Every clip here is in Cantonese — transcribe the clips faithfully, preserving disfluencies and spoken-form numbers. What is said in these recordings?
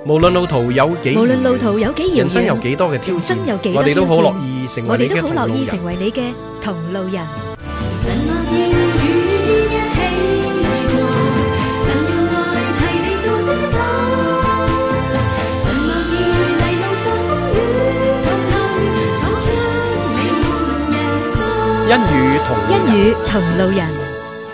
無論路途有幾無論路途有幾遙遠， 人生有幾多嘅挑戰， 人生有幾多我哋都好挑戰樂意成為我你嘅哋都好樂意同路人。 成為你嘅同路人。 承諾要與你一起過，能用愛替你做遮擋。承諾要你路上風雨同行，闖出美滿人生。 一語同路人。 一語同路人。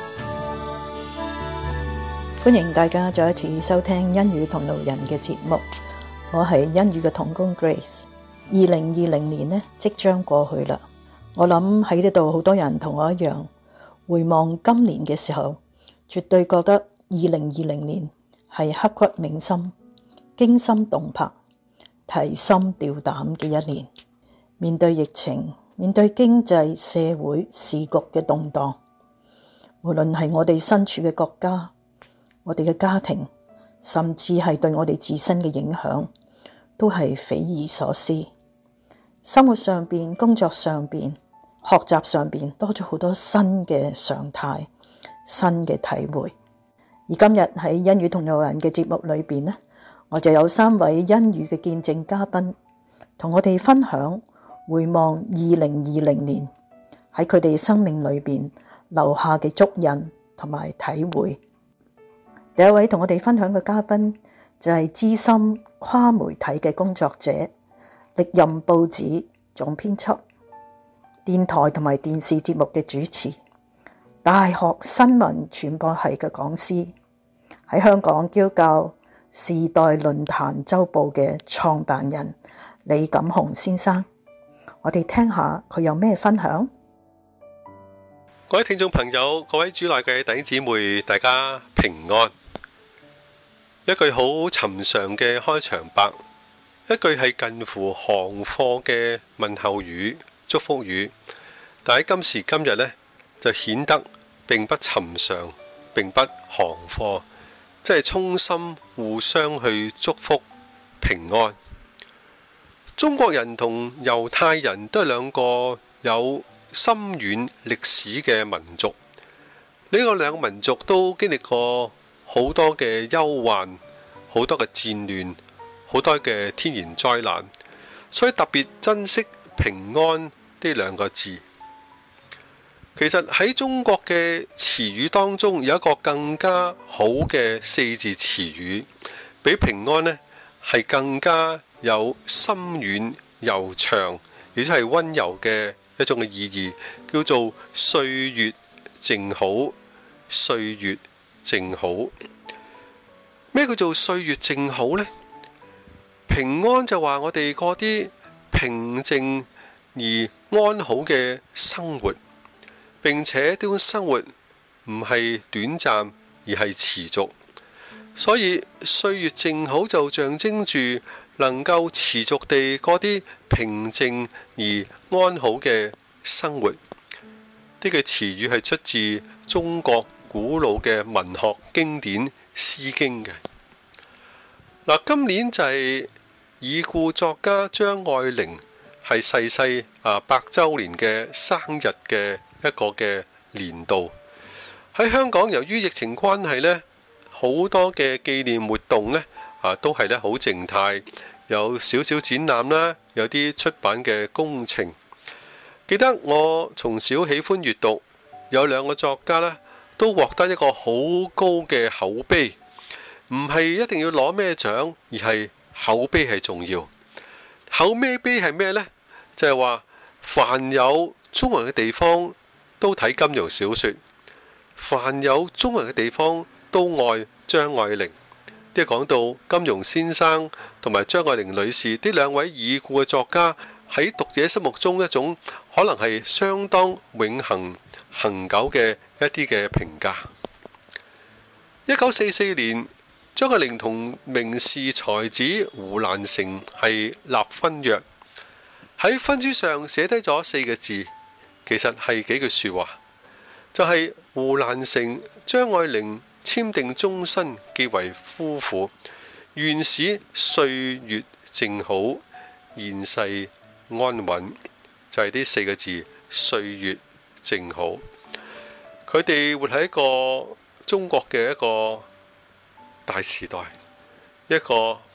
歡迎大家再一次收聽恩語同路人嘅節目，我係恩語嘅同工 Grace。二零二零年呢即將過去啦，我諗喺呢度好多人同我一樣，回望今年嘅時候，絕對覺得二零二零年係刻骨銘心、驚心動魄、提心吊膽嘅一年。面對疫情，面對經濟、社會、時局嘅動盪，無論係我哋身處嘅國家，我哋嘅家庭，甚至係對我哋自身嘅影響，都係匪夷所思。生活上邊、工作上邊、學習上邊，多咗好多新嘅常態、新嘅體會。而今日喺恩語同路人嘅節目裏邊呢，我就有三位恩語嘅見證嘉賓，同我哋分享回望二零二零年喺佢哋生命裏邊留下嘅足印同埋體會。第一位同我哋分享嘅嘉賓就係資深跨媒體嘅工作者，歷任報紙總編輯、電台同埋電視節目嘅主持、大學新聞傳播系嘅講師，喺香港教教時代論壇週報嘅創辦人李錦雄先生。我哋聽下佢有咩分享。 各位聽眾朋友，各位主內嘅弟兄姊妹，大家平安。一句好尋常嘅開場白，一句係近乎行貨嘅問候語、祝福語，但喺今時今日呢，就顯得並不尋常，並不行貨，即係衷心互相去祝福平安。中國人同猶太人都係兩個有深遠歷史嘅民族，呢個兩個民族都經歷過好多嘅憂患，好多嘅戰亂，好多嘅天然災難，所以特別珍惜平安呢兩個字。其實喺中國嘅詞語當中，有一個更加好嘅四字詞語，比平安呢係更加有深遠悠長，而且係溫柔嘅一種嘅意義，叫做歲月靜好。歲月靜好。咩叫做歲月靜好呢？平安就話我哋過啲平靜而安好嘅生活，並且呢種生活唔係短暫而係持續，所以歲月靜好就象徵住能夠持續地過啲平靜而安好嘅生活。呢句詞語係出自中國古老嘅文學經典《詩經》嘅。嗱，今年就係已故作家張愛玲係逝世啊百周年嘅生日嘅一個嘅年度。喺香港，由於疫情關係呢，好多嘅紀念活動呢啊都係咧好靜態，有少少展覽啦，有啲出版嘅工程。記得我從小喜歡閱讀，有兩個作家呢都獲得一個好高嘅口碑，唔係一定要攞咩獎，而係口碑係重要。口咩碑係咩呢？就係話凡有中文嘅地方都睇金庸小說，凡有中文嘅地方都愛張愛玲。即係講到金庸先生同埋張愛玲女士呢兩位已故嘅作家，喺讀者心目中一種可能係相當永恆恆久嘅一啲嘅評價。一九四四年，張愛玲同名士才子胡蘭成係立婚約，喺婚書上寫低咗四個字，其實係幾句說話，就係、是、胡蘭成、張愛玲簽訂終身結為夫婦，願使歲月靜好，現世安穩，就係、是、呢四個字，歲月靜好。佢哋活喺一個中國嘅一個大時代，一個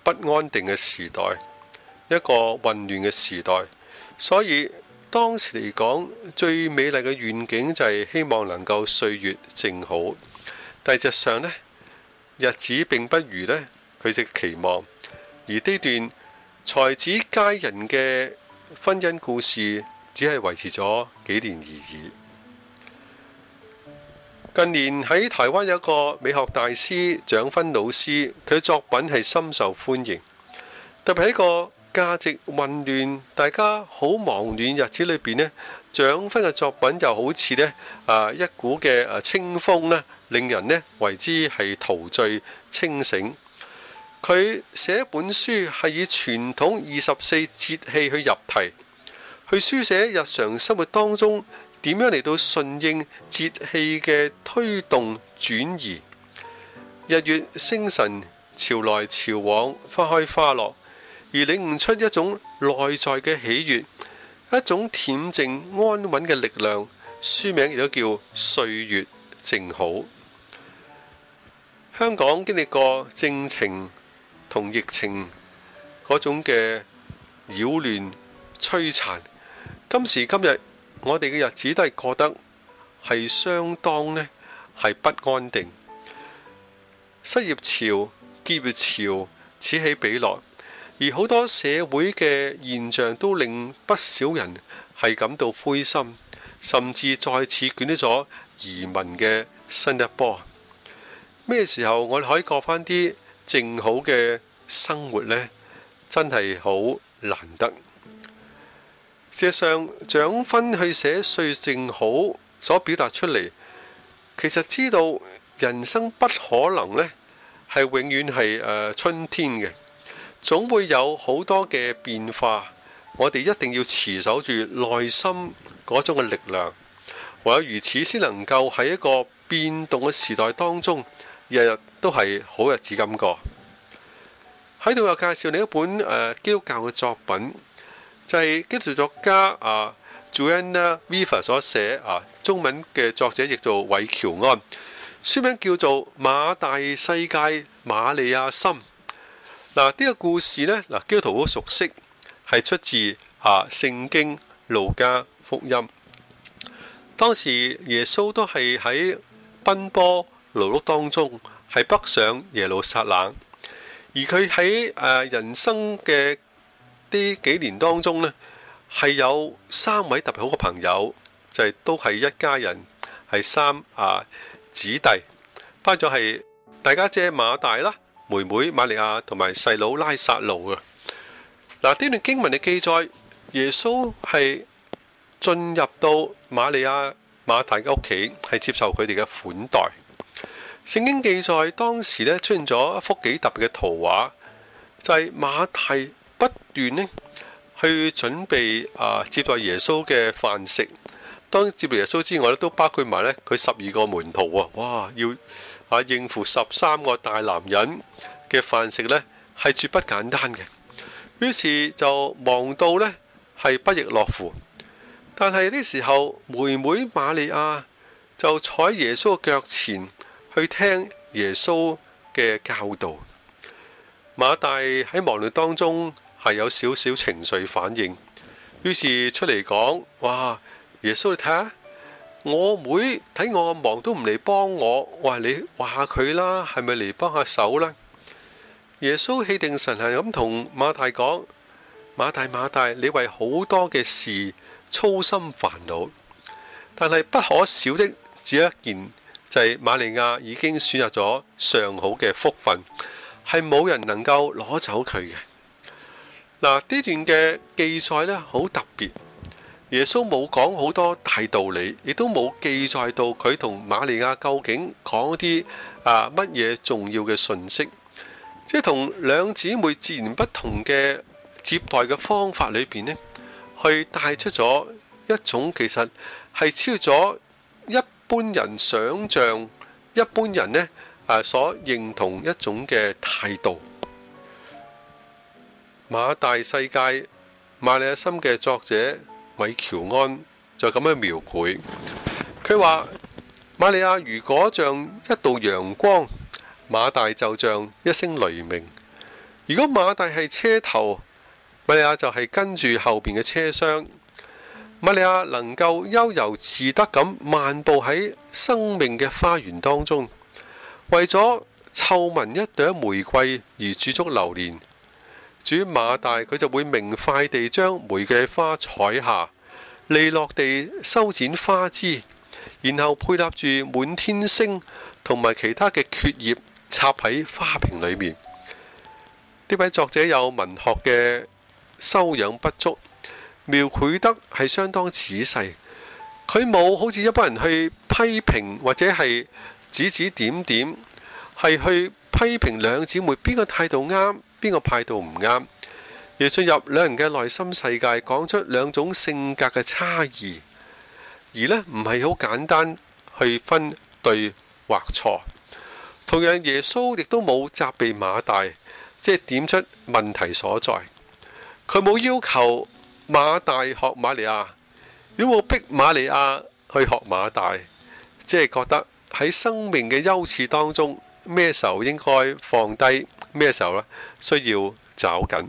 不安定嘅時代，一個混亂嘅時代。所以當時嚟講，最美麗嘅願景就係希望能夠歲月靜好。但係實上呢，日子並不如呢佢嘅期望。而呢段才子佳人嘅婚姻故事，只係維持咗幾年而已。近年喺台灣有一個美學大師蔣勳老師，佢作品係深受歡迎。特別喺個價值混亂、大家好忙亂日子裏邊呢，蔣勳嘅作品就好似呢啊一股嘅啊清風呢，令人呢為之係陶醉清醒。佢寫一本書係以傳統二十四節氣去入題，去書寫日常生活當中點樣嚟到順應節氣嘅推動轉移。日月星辰潮來潮往，花開花落，而領悟出一種內在嘅喜悅，一種恬靜安穩嘅力量。書名亦都叫歲月靜好。香港經歷過政情同疫情嗰種嘅擾亂摧殘，今時今日我哋嘅日子都係過得係相當呢係不安定。失業潮、結業潮此起彼落，而好多社會嘅現象都令不少人係感到灰心，甚至再次捲起咗移民嘅新一波。咩時候我哋可以過返啲靜好嘅生活呢？真係好難得。事實上，蔣勳去寫歲月靜好所表達出嚟，其實知道人生不可能呢係永遠係誒春天嘅，總會有好多嘅變化。我哋一定要持守住內心嗰種嘅力量，唯有如此先能夠喺一個變動嘅時代當中，日日都係好日子咁過。喺度又介紹另一本誒、呃、基督教嘅作品，就係、是、基督教作家啊 Joanna Weaver 所寫啊，中文嘅作者譯做韋喬安，書名叫做《馬大世界瑪利亞心》。嗱，呢個故事呢，嗱基督徒好熟悉，係出自啊聖經路加福音。當時耶穌都係喺奔波勞碌當中，係北上耶路撒冷。而佢喺誒人生嘅呢幾年當中呢，係有三位特別好嘅朋友，就係、是、都係一家人，係三啊子弟，包括咗係大家姐馬大啦、妹妹瑪利亞同埋細佬拉撒路啊。嗱，呢段經文嘅記載，耶穌係進入到瑪利亞馬大嘅屋企，係接受佢哋嘅款待。聖經記載當時咧出現咗一幅幾特別嘅圖畫，就係、是、馬大不斷咧去準備啊接待耶穌嘅飯食。當接待耶穌之外咧，都包括埋咧佢十二個門徒啊！哇，要啊應付十三個大男人嘅飯食咧，係絕不簡單嘅。於是就忙到咧係不亦樂乎。但係呢時候，妹妹瑪利亞就坐喺耶穌嘅腳前，去聽耶穌嘅教導。馬大喺忙亂當中係有少少情緒反應，於是出嚟講：哇，耶穌你睇下，我妹睇我咁忙都唔嚟幫我，我話你話佢啦，係咪嚟幫下手啦？耶穌氣定神閒咁同馬大講：馬大馬大，你為好多嘅事操心煩惱，但係不可少的只有一件。就係瑪利亞已經選擇咗上好嘅福分，係冇人能夠攞走佢嘅。嗱，呢段嘅記載呢，好特別，耶穌冇講好多大道理，亦都冇記載到佢同瑪利亞究竟講啲啊乜嘢重要嘅訊息，即係同兩姊妹截然不同嘅接待嘅方法裏邊呢，去帶出咗一種其實係超越咗一一般人想象，一般人呢啊所認同一種嘅態度。馬大世界瑪利亞心嘅作者韋喬安就咁樣描繪，佢話瑪利亞如果像一道陽光，馬大就像一聲雷鳴。 如果馬大係車頭，瑪利亞就係跟住後邊嘅車廂。瑪利亞能夠悠遊自得咁漫步喺生命嘅花園當中，為咗湊聞一朵玫瑰而駐足流連。至於馬大，佢就會明快地將玫瑰花採下，利落地修剪花枝，然後配搭住滿天星同埋其他嘅蕨葉插喺花瓶裏面。呢位作者有文學嘅修養不足，描繪得係相當仔細。佢冇好似一般人去批評或者係指指點點，係去批評兩姊妹邊個態度啱，邊個態度唔啱，而進入兩人嘅內心世界，講出兩種性格嘅差異，而呢唔係好簡單去分對或錯。同樣耶穌亦都冇責備馬大，即係點出問題所在。佢冇要求馬大學瑪利亞，如果冇逼瑪利亞去學馬大，即係覺得喺生命嘅優次當中，咩時候應該放低，咩時候呢需要找緊。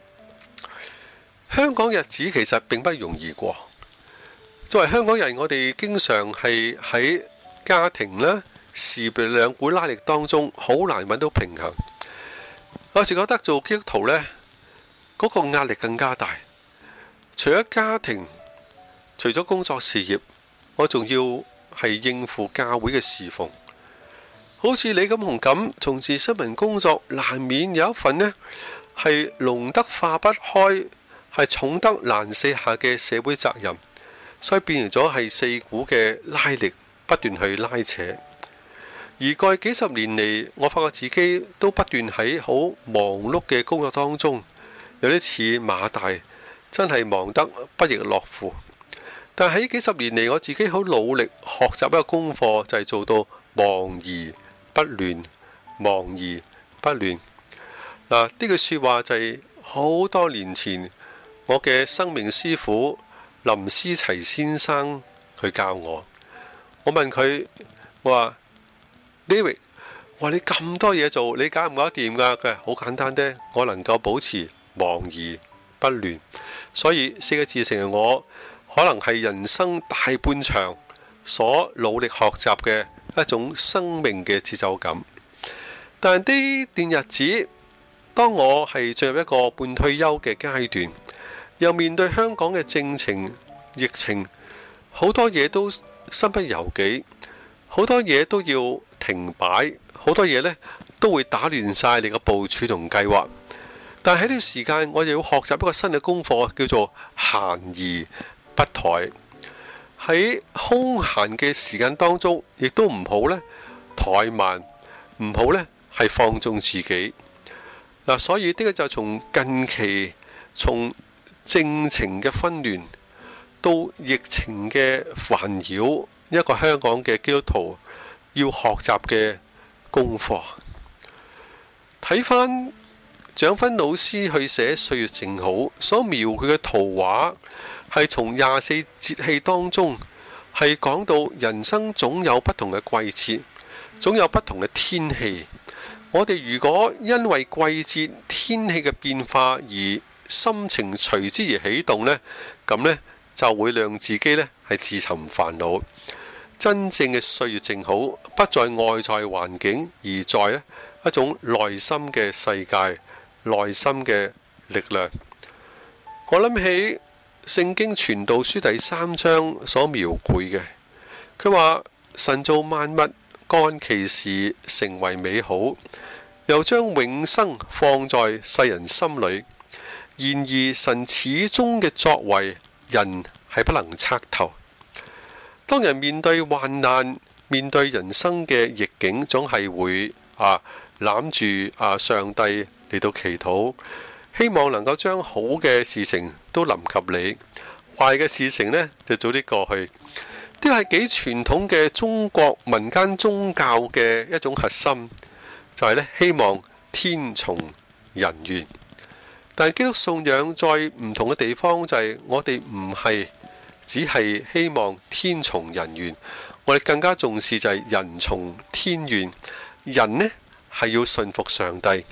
香港日子其實並不容易過。作為香港人，我哋經常係喺家庭啦、事業兩股拉力當中，好難揾到平衡。我有時覺得做基督徒呢，嗰個壓力更加大。除咗家庭，除咗工作事業，我仲要係應付教會嘅侍奉。好似李錦雄咁，從事新聞工作，難免有一份呢係濃得化不開，係重得難卸下嘅社會責任，所以變成咗係四股嘅拉力，不斷去拉扯。而過去幾十年嚟，我發覺自己都不斷喺好忙碌嘅工作當中，有啲似馬大，真係忙得不亦樂乎。但喺幾十年嚟，我自己好努力學習一個功課，就係做到忙而不亂，忙而不亂。嗱，呢句說話就係好多年前我嘅生命師傅林思齊先生佢教我。我問佢，我話 David， 我話你咁多嘢做，你搞唔搞得掂㗎？佢話好簡單啫，我能夠保持忙而不亂。所以四個字成為我可能係人生大半場所努力學習嘅一種生命嘅節奏感。但係呢段日子，當我係進入一個半退休嘅階段，又面對香港嘅政情、疫情，好多嘢都身不由己，好多嘢都要停擺，好多嘢呢都會打亂晒你嘅部署同計劃。但係喺呢個時間，我又要學習一個新嘅功課，叫做閒而不怠。喺空閒嘅時間當中，亦都唔好呢怠慢，唔好呢係放縱自己。嗱，所以呢個就從近期從政情嘅紛亂到疫情嘅煩擾，一個香港嘅基督徒要學習嘅功課。睇返蔣勳老師去寫《歲月靜好》所描繪嘅圖畫，係從廿四節氣當中係講到人生總有不同嘅季節，總有不同嘅天氣。我哋如果因為季節天氣嘅變化而心情隨之而起動呢，咁呢就會讓自己呢係自尋煩惱。真正嘅歲月靜好，不在外在環境，而在呢一種內心嘅世界、內心嘅力量。我諗起聖經傳道書第三章所描繪嘅，佢話神造萬物，各按其時成為美好，又將永生放在世人心裏。然而神始終嘅作為，人係不能測透。當人面對患難，面對人生嘅逆境，總係會啊攬住啊上帝嚟到祈禱，希望能夠將好嘅事情都臨及你，壞嘅事情呢就早啲過去。呢個係幾傳統嘅中國民間宗教嘅一種核心，就係呢希望天從人願。但係基督信仰在唔同嘅地方，就係我哋唔係只係希望天從人願，我哋更加重視就係人從天願。人呢係要信服上帝，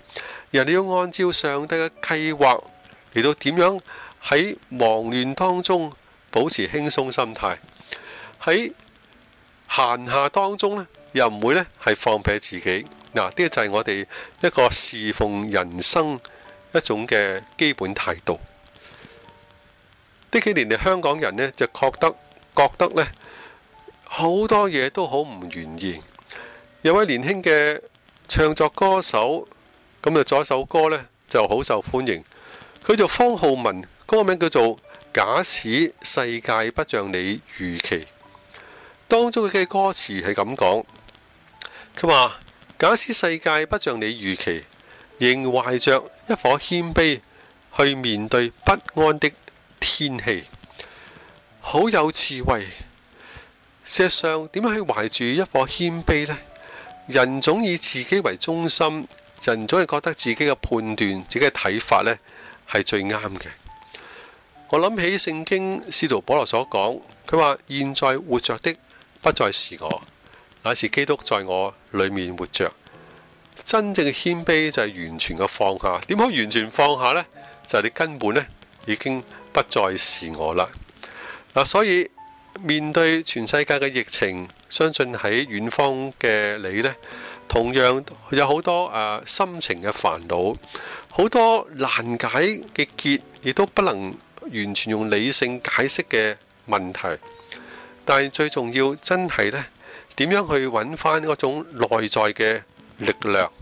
人哋要按照上帝嘅計劃嚟到點樣喺忙亂當中保持輕鬆心態，喺閒暇當中呢，又唔會呢係放撇自己。嗱，呢個就係我哋一個侍奉人生一種嘅基本態度。呢幾年嚟，香港人呢就覺得覺得呢好多嘢都好唔願意。有位年輕嘅唱作歌手，咁就做一首歌呢就好受歡迎。佢做方浩文，歌名叫做《假使世界不像你預期》。當中嘅歌詞係咁講，佢話：假使世界不像你預期，仍懷着一顆謙卑去面對不安的天氣，好有智慧。事實上，點樣去懷住一顆謙卑呢？人總以自己為中心，人總係覺得自己嘅判斷、自己嘅睇法呢係最啱嘅。我諗起聖經使徒保羅所講，佢話：現在活着的不再是我，乃是基督在我裏面活着。真正嘅謙卑就係完全嘅放下。點可以完全放下呢？就係、是、你根本呢已經不再是我啦。嗱，所以面對全世界嘅疫情，相信喺遠方嘅你呢，同樣有好多誒、呃、心情嘅煩惱，好多難解嘅結，亦都不能完全用理性解釋嘅問題。但係最重要，真係呢點樣去揾翻嗰種內在嘅力量？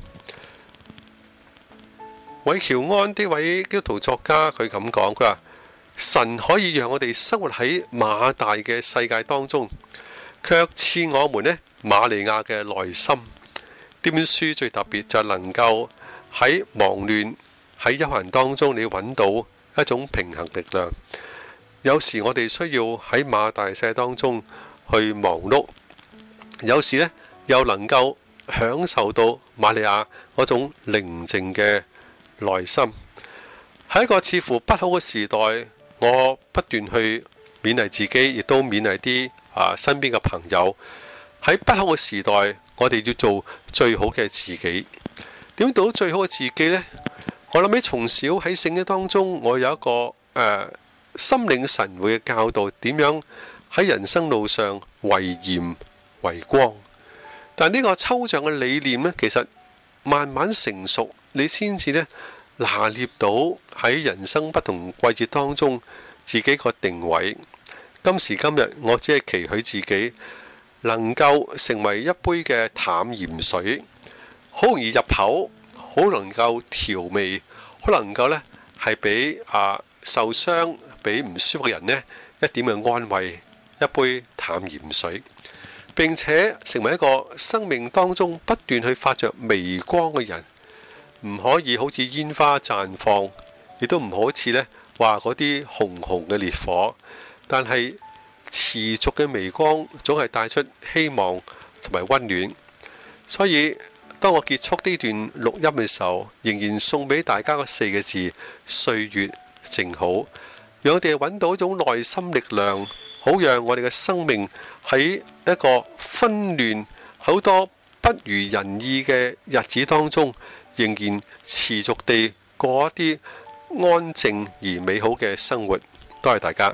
韋喬安呢位基督徒作家，佢咁講，佢話：神可以讓我哋生活喺馬大嘅世界當中，卻賜我們呢瑪利亞嘅內心。呢本書最特別就能夠喺忙亂、喺悠閒當中，你揾到一種平衡力量。有時我哋需要喺馬大世界當中去忙碌，有時呢又能夠享受到瑪利亞嗰種寧靜嘅內心。喺一個似乎不好嘅時代，我不斷去勉勵自己，亦都勉勵啲啊身邊嘅朋友。喺不好嘅時代，我哋要做最好嘅自己。點到最好嘅自己呢？我諗起從小喺聖經當中，我有一個誒、呃、心領神會嘅教導，點樣喺人生路上為鹽為光。但呢個抽象嘅理念呢，其實慢慢成熟，你先至呢拿捏到喺人生不同季節當中自己個定位。今時今日，我只係期許自己能夠成為一杯嘅淡鹽水，好容易入口，好能夠調味，好能夠呢係俾啊受傷、俾唔舒服嘅人呢一點嘅安慰，一杯淡鹽水。並且成為一個生命當中不斷去發着微光嘅人，唔可以好似煙花綻放，亦都唔好似呢話嗰啲紅紅嘅烈火，但係持續嘅微光總係帶出希望同埋溫暖。所以當我結束呢段錄音嘅時候，仍然送俾大家嗰四個字：歲月靜好，讓我哋揾到一種內心力量，好讓我哋嘅生命喺一個紛亂、好多不如人意嘅日子當中，仍然持續地過一啲安靜而美好嘅生活。多謝大家。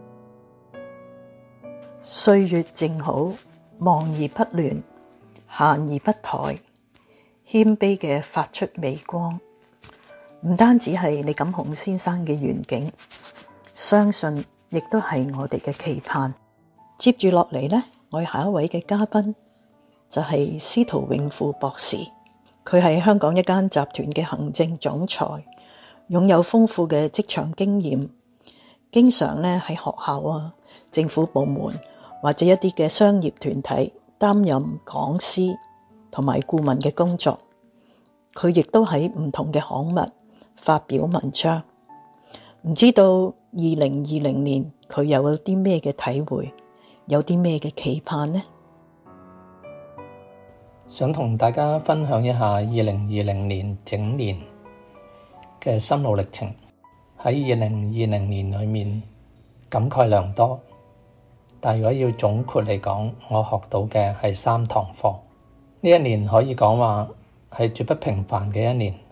歲月靜好，忙而不亂，閒而不怠，謙卑嘅發出微光。唔單止係李錦雄先生嘅願景，相信亦都係我哋嘅期盼。接住落嚟呢，我下一位嘅嘉賓就係司徒永富博士，佢係香港一間集團嘅行政總裁，擁有豐富嘅職場經驗，經常咧喺學校啊、政府部門或者一啲嘅商業團體擔任講師同埋顧問嘅工作。佢亦都喺唔同嘅刊物發表文章。唔知道二零二零年佢又有啲咩嘅體會，有啲咩嘅期盼呢？ 想同大家分享一下二零二零年整年嘅心路歷程。喺二零二零年裏面感慨良多，但如果要總括嚟講，我學到嘅係三堂課。呢一年可以講話係絕不平凡嘅一年，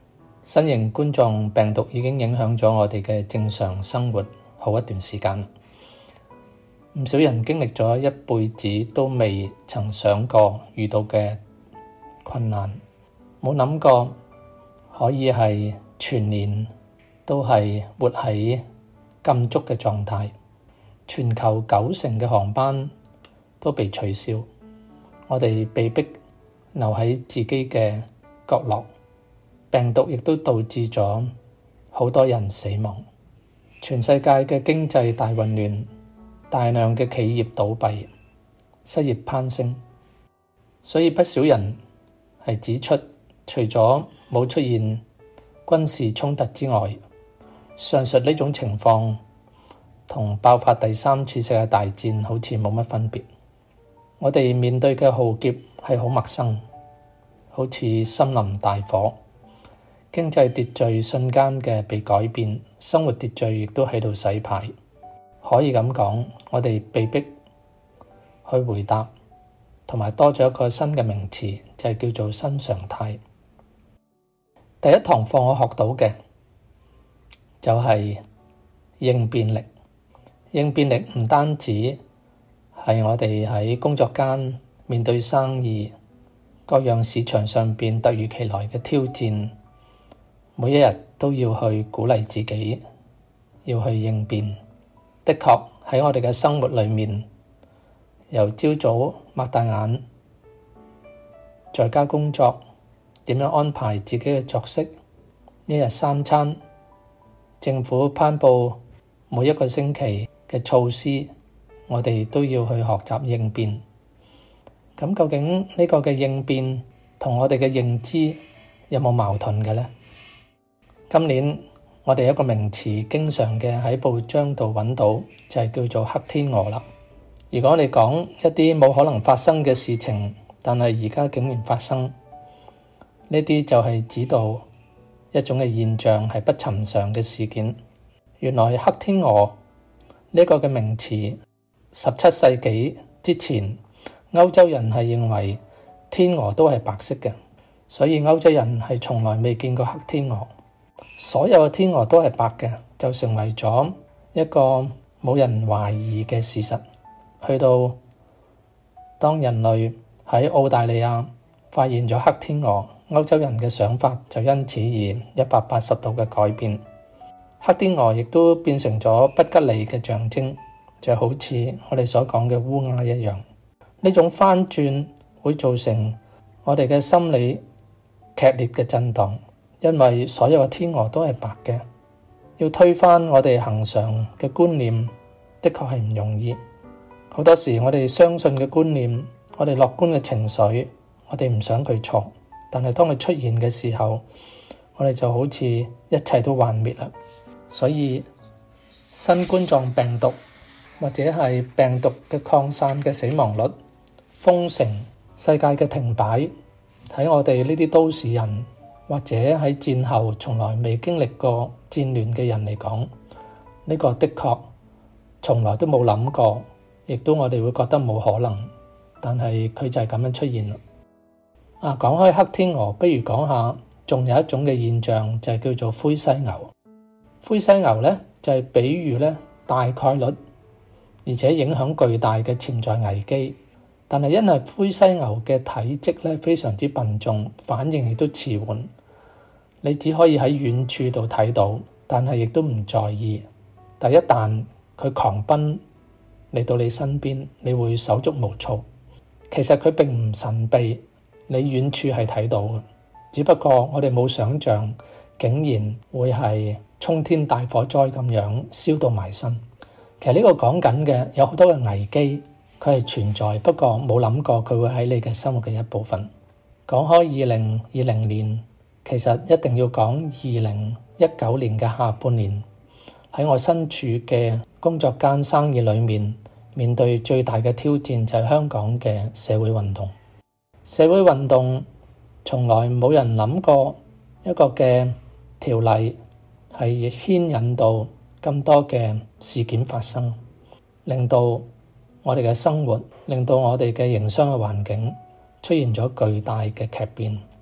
新型冠狀病毒已經影響咗我哋嘅正常生活好一段時間，唔少人經歷咗一輩子都未曾想過遇到嘅困難，冇諗過可以係全年都係活喺禁足嘅狀態，全球九成嘅航班都被取消，我哋被逼留喺自己嘅角落，病毒亦都導致咗好多人死亡，全世界嘅經濟大混亂，大量嘅企業倒閉，失業攀升，所以不少人係指出，除咗冇出現軍事衝突之外，上述呢種情況同爆發第三次世界大戰好似冇乜分別。我哋面對嘅浩劫係好陌生，好似森林大火，經濟秩序瞬間嘅被改變，生活秩序亦都喺度洗牌。可以咁講，我哋被逼去回答，同埋多咗一個新嘅名詞，就係叫做新常態。第一堂課我學到嘅就係應變力。應變力唔單止係我哋喺工作間面對生意，各樣市場上邊突如其來嘅挑戰，每一日都要去鼓勵自己，要去應變。的確喺我哋嘅生活裏面，由朝早擘大眼，在家工作，點樣安排自己嘅作息，一日三餐，政府頒布每一個星期嘅措施，我哋都要去學習應變。咁究竟呢個嘅應變同我哋嘅認知有冇矛盾嘅呢？今年我哋一個名詞經常嘅喺報章度揾到，就係叫做黑天鵝啦。如果我哋講一啲冇可能發生嘅事情，但係而家竟然發生，呢啲就係指導一種嘅現象，係不尋常嘅事件。原來黑天鵝呢個嘅名詞，十七世紀之前，歐洲人係認為天鵝都係白色嘅，所以歐洲人係從來未見過黑天鵝。所有嘅天鵝都係白嘅，就成為咗一個冇人懷疑嘅事實。去到當人類喺澳大利亞發現咗黑天鵝，歐洲人嘅想法就因此而一百八十度嘅改變。黑天鵝亦都變成咗不吉利嘅象徵，就好似我哋所講嘅烏鴉一樣。呢種翻轉會造成我哋嘅心理劇烈嘅震盪，因為所有嘅天鵝都係白嘅，要推翻我哋恆常嘅觀念，的確係唔容易。好多時我哋相信嘅觀念，我哋樂觀嘅情緒，我哋唔想佢錯，但係當佢出現嘅時候，我哋就好似一切都幻滅啦。所以新冠狀病毒或者係病毒嘅擴散嘅死亡率、封城、世界嘅停擺，喺我哋呢啲都市人或者喺戰後從來未經歷過戰亂嘅人嚟講，呢個的確從來都冇諗過，亦都我哋會覺得冇可能，但係佢就係咁樣出現啦。啊，講開黑天鵝，不如講下仲有一種嘅現象，就係叫做灰犀牛。灰犀牛咧就係比喻咧大概率而且影響巨大嘅潛在危機，但係因為灰犀牛嘅體積咧非常之笨重，反應亦都遲緩，你只可以喺遠處度睇到，但係亦都唔在意。但一旦佢狂奔嚟到你身邊，你會手足無措。其實佢並唔神秘，你遠處係睇到嘅，只不過我哋冇想象竟然會係沖天大火災咁樣燒到埋身。其實呢個講緊嘅有好多嘅危機，佢係存在，不過冇諗過佢會喺你嘅生活嘅一部分。講開二零二零年，其實一定要講二零一九年嘅下半年，喺我身處嘅工作間生意裏面，面對最大嘅挑戰就係香港嘅社會運動。社會運動從來冇人諗過一個嘅條例係牽引到咁多嘅事件發生，令到我哋嘅生活，令到我哋嘅營商嘅環境出現咗巨大嘅劇變。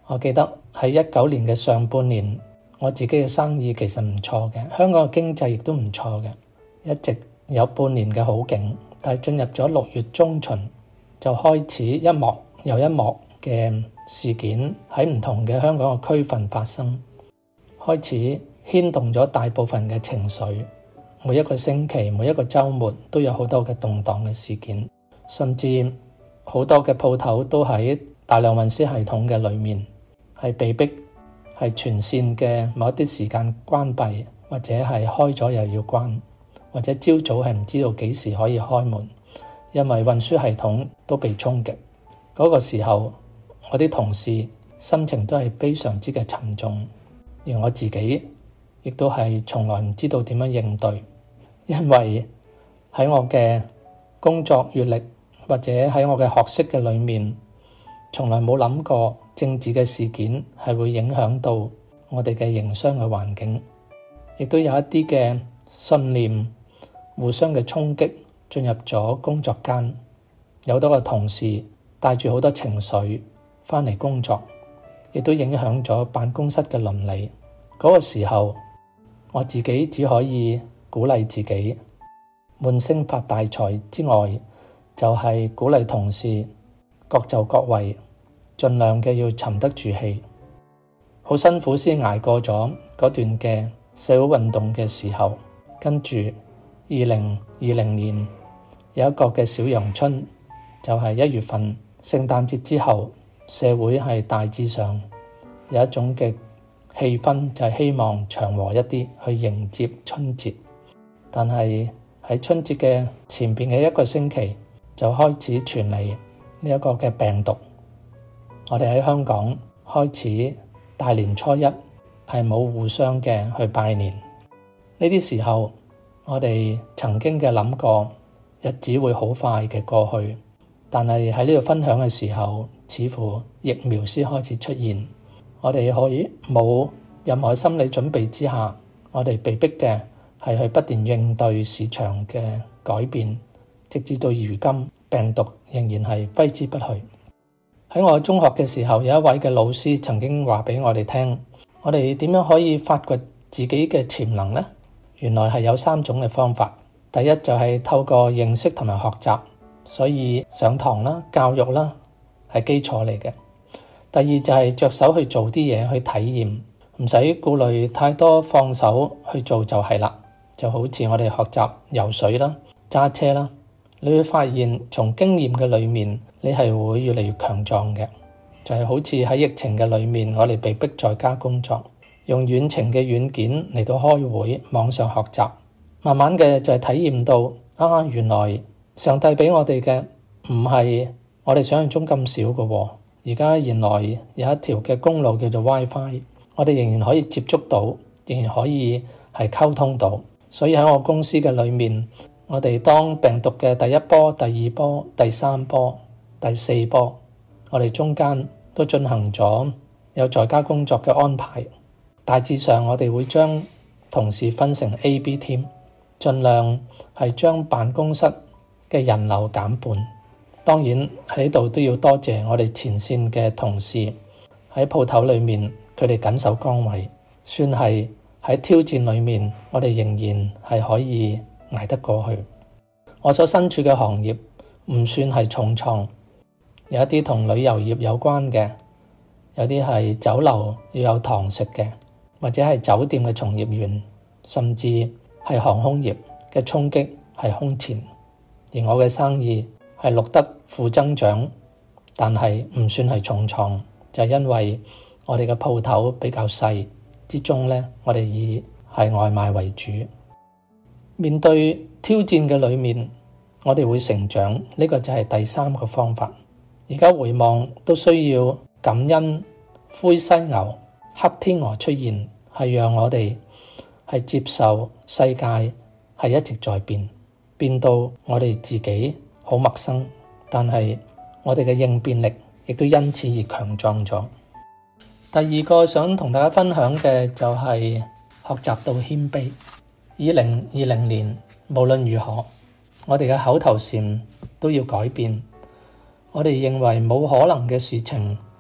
我記得喺一九年嘅上半年，我自己嘅生意其實唔錯嘅，香港嘅經濟亦都唔錯嘅，一直有半年嘅好景。但係進入咗六月中旬，就開始一幕又一幕嘅事件喺唔同嘅香港嘅區份發生，開始牽動咗大部分嘅情緒。每一個星期、每一個週末都有好多嘅動盪嘅事件，甚至好多嘅鋪頭都喺大量運輸系統嘅裏面，係被逼係全線嘅某一啲時間關閉，或者係開咗又要關，或者朝早係唔知道幾時可以開門，因為運輸系統都被衝擊。嗰個時候，我啲同事心情都係非常之嘅沉重，而我自己亦都係從來唔知道點樣應對。因為喺我嘅工作閱歷或者喺我嘅學識嘅裏面，從來冇諗過政治嘅事件係會影響到我哋嘅營商嘅環境，亦都有一啲嘅信念互相嘅衝擊進入咗工作間，有好多個同事帶住好多情緒返嚟工作，亦都影響咗辦公室嘅倫理。嗰個時候，我自己只可以鼓勵自己，悶聲發大財之外，就係鼓勵同事各就各位，盡量嘅要沉得住氣。好辛苦先捱過咗嗰段嘅社會運動嘅時候，跟住二零二零年有一個嘅小陽春，就係一月份聖誕節之後，社會係大致上有一種嘅氣氛，就係希望祥和一啲去迎接春節。但係喺春節嘅前邊嘅一個星期，就開始傳嚟呢一個嘅病毒。我哋喺香港開始大年初一係冇互相嘅去拜年。呢啲時候，我哋曾經嘅諗過日子會好快嘅過去，但係喺呢度分享嘅時候，似乎疫苗先開始出現。我哋可以冇任何心理準備之下，我哋被逼嘅係去不斷應對市場嘅改變，直至到如今病毒仍然係揮之不去。喺我中學嘅時候，有一位嘅老師曾經話俾我哋聽，我哋點樣可以發掘自己嘅潛能呢？原來係有三種嘅方法。第一就係透過認識同埋學習，所以上堂啦、教育啦係基礎嚟嘅。第二就係着手去做啲嘢去體驗，唔使顧慮太多，放手去做就係啦。就好似我哋學習游水啦、揸車啦，你會發現從經驗嘅裏面，你係會越嚟越強壯嘅。就係好似喺疫情嘅裏面，我哋被逼在家工作，用遠程嘅軟件嚟到開會、網上學習，慢慢嘅就係體驗到啊，原來上帝俾我哋嘅唔係我哋想象中咁少嘅喎。而家原來有一條嘅公路叫做 WiFi， 我哋仍然可以接觸到，仍然可以係溝通到。所以喺我公司嘅裏面，我哋當病毒嘅第一波、第二波、第三波、第四波，我哋中間都進行咗有在家工作嘅安排。大致上我哋會將同事分成 A、B team， 盡量係將辦公室嘅人流減半。當然喺呢度都要多謝我哋前線嘅同事喺鋪頭裏面，佢哋緊守崗位，算係喺挑戰裏面，我哋仍然係可以捱得過去。我所身處嘅行業唔算係重創，有一啲同旅遊業有關嘅，有啲係酒樓要有堂食嘅，或者係酒店嘅從業員，甚至係航空業嘅衝擊係空前。而我嘅生意係錄得負增長，但係唔算係重創，就係因為我哋嘅鋪頭比較細。之中呢，我哋以係外賣為主。面對挑戰嘅裏面，我哋會成長，呢個就係第三個方法。而家回望都需要感恩灰犀牛、黑天鵝出現，係讓我哋係接受世界係一直在變，變到我哋自己好陌生，但係我哋嘅應變力亦都因此而強壯咗。第二個想同大家分享嘅就係學習到謙卑。二零二零年無論如何，我哋嘅口頭禪都要改變。我哋認為冇可能嘅事情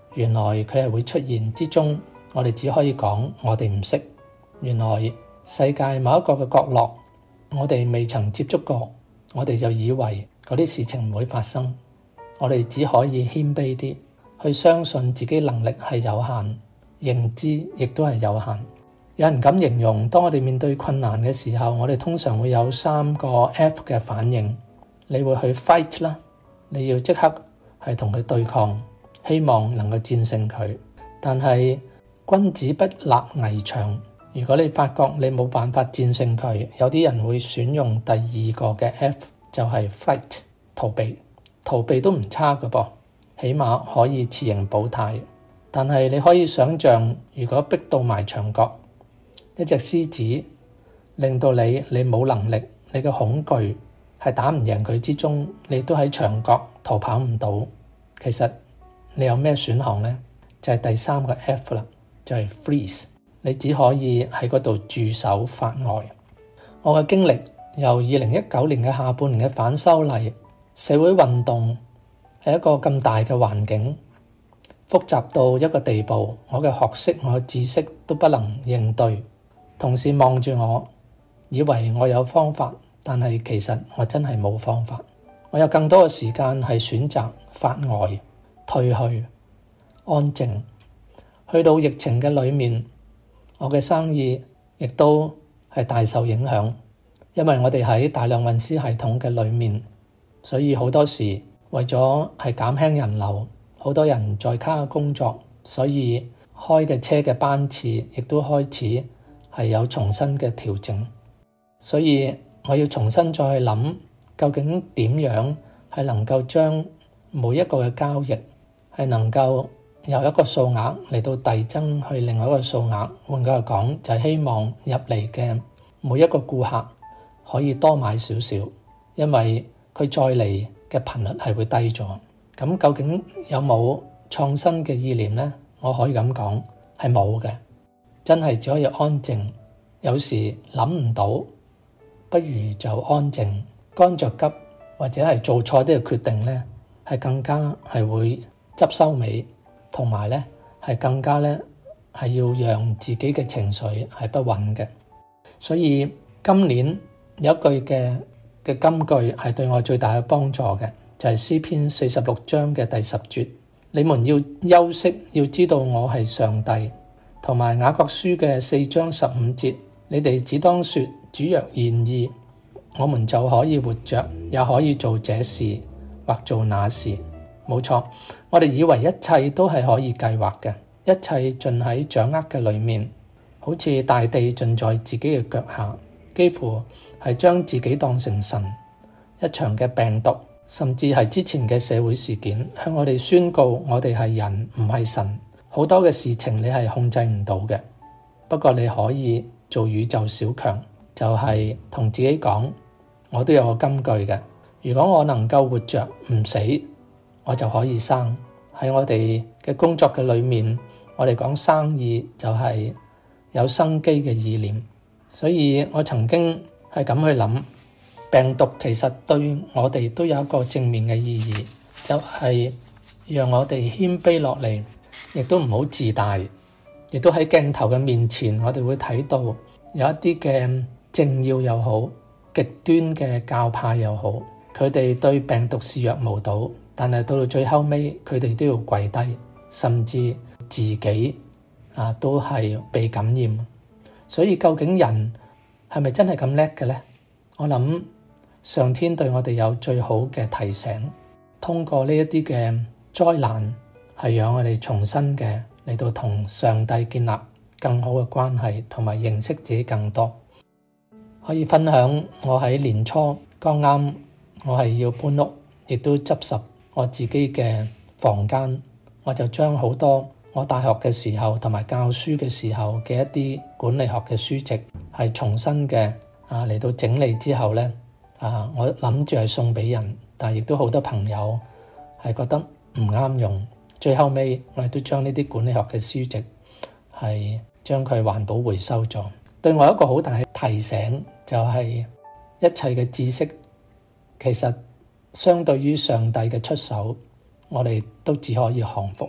原來佢係會出現之中，我哋只可以講我哋唔識。原來世界某一個嘅角落，我哋未曾接觸過，我哋就以為嗰啲事情唔會發生。我哋只可以謙卑啲，去相信自己能力係有限，認知亦都係有限。有人咁形容，當我哋面對困難嘅時候，我哋通常會有三個 F 嘅反應。你會去 fight 啦，你要即刻係同佢對抗，希望能夠戰勝佢。但係君子不立危牆，如果你發覺你冇辦法戰勝佢，有啲人會選用第二個嘅 F， 就係 flight， 逃避。逃避都唔差㗎噃，起碼可以持盈保泰。但係你可以想象，如果逼到埋牆角，一隻獅子令到你你冇能力，你嘅恐懼係打唔贏佢之中，你都喺牆角逃跑唔到。其實你有咩選項呢？就係第三個 F 啦，就係 freeze。你只可以喺嗰度駐守法外。我嘅經歷由二零一九年嘅下半年嘅反修例社會運動，係一個咁大嘅環境，複雜到一個地步，我嘅學識、我嘅知識都不能應對。同事望住我，以為我有方法，但係其實我真係冇方法。我有更多嘅時間係選擇法外、退去、安靜。去到疫情嘅裏面，我嘅生意亦都係大受影響，因為我哋喺大量運輸系統嘅裏面，所以好多時為咗係減輕人流，好多人在家工作，所以開嘅車嘅班次亦都開始係有重新嘅調整。所以我要重新再去諗，究竟點樣係能夠將每一個嘅交易係能夠由一個數額嚟到遞增去另外一個數額。換句話講，就係希望入嚟嘅每一個顧客可以多買少少，因為佢再嚟嘅頻率係會低咗。咁究竟有冇創新嘅意念呢？我可以咁講，係冇嘅，真係只可以安靜。有時諗唔到，不如就安靜，乾着急或者係做錯啲嘅決定呢，係更加係會執收尾，同埋呢係更加呢係要讓自己嘅情緒係不穩嘅。所以今年有一句嘅嘅金句係對我最大嘅幫助嘅，就係詩篇四十六章嘅第十節，你們要休息，要知道我係上帝。同埋雅各書嘅四章十五節，你哋只當說，主若願意，我們就可以活着，也可以做這事或做那事。冇錯，我哋以為一切都係可以計劃嘅，一切盡喺掌握嘅裏面，好似大地盡在自己嘅腳下，幾乎係將自己當成神。一場嘅病毒，甚至係之前嘅社會事件，向我哋宣告我哋係人，唔係神。好多嘅事情你係控制唔到嘅，不過你可以做宇宙小強，就係同自己講，我都有個金句嘅，如果我能夠活着唔死，我就可以生。喺我哋嘅工作嘅裏面，我哋講生意就係有生機嘅意念。所以我曾經係咁去諗，病毒其實對我哋都有一個正面嘅意義，就係讓我哋謙卑落嚟，亦都唔好自大，亦都喺鏡頭嘅面前，我哋會睇到有一啲嘅政要又好，極端嘅教派又好，佢哋對病毒視若無睹，但係到到最後尾，佢哋都要跪低，甚至自己啊都係被感染。所以究竟人係咪真係咁叻嘅呢？我諗上天對我哋有最好嘅提醒，通過呢一啲嘅災難，係讓我哋重新嘅嚟到同上帝建立更好嘅關係，同埋認識自己更多。可以分享我喺年初剛啱我係要搬屋，亦都執拾我自己嘅房間，我就將好多我大學嘅時候同埋教書嘅時候嘅一啲管理學嘅書籍係重新嘅啊嚟到整理之後呢，啊我諗住係送俾人，但係亦都好多朋友係覺得唔啱用。最後尾我哋都將呢啲管理學嘅書籍係將佢環保回收咗。對我一個好大嘅提醒就係一切嘅知識其實相對於上帝嘅出手，我哋都只可以降服。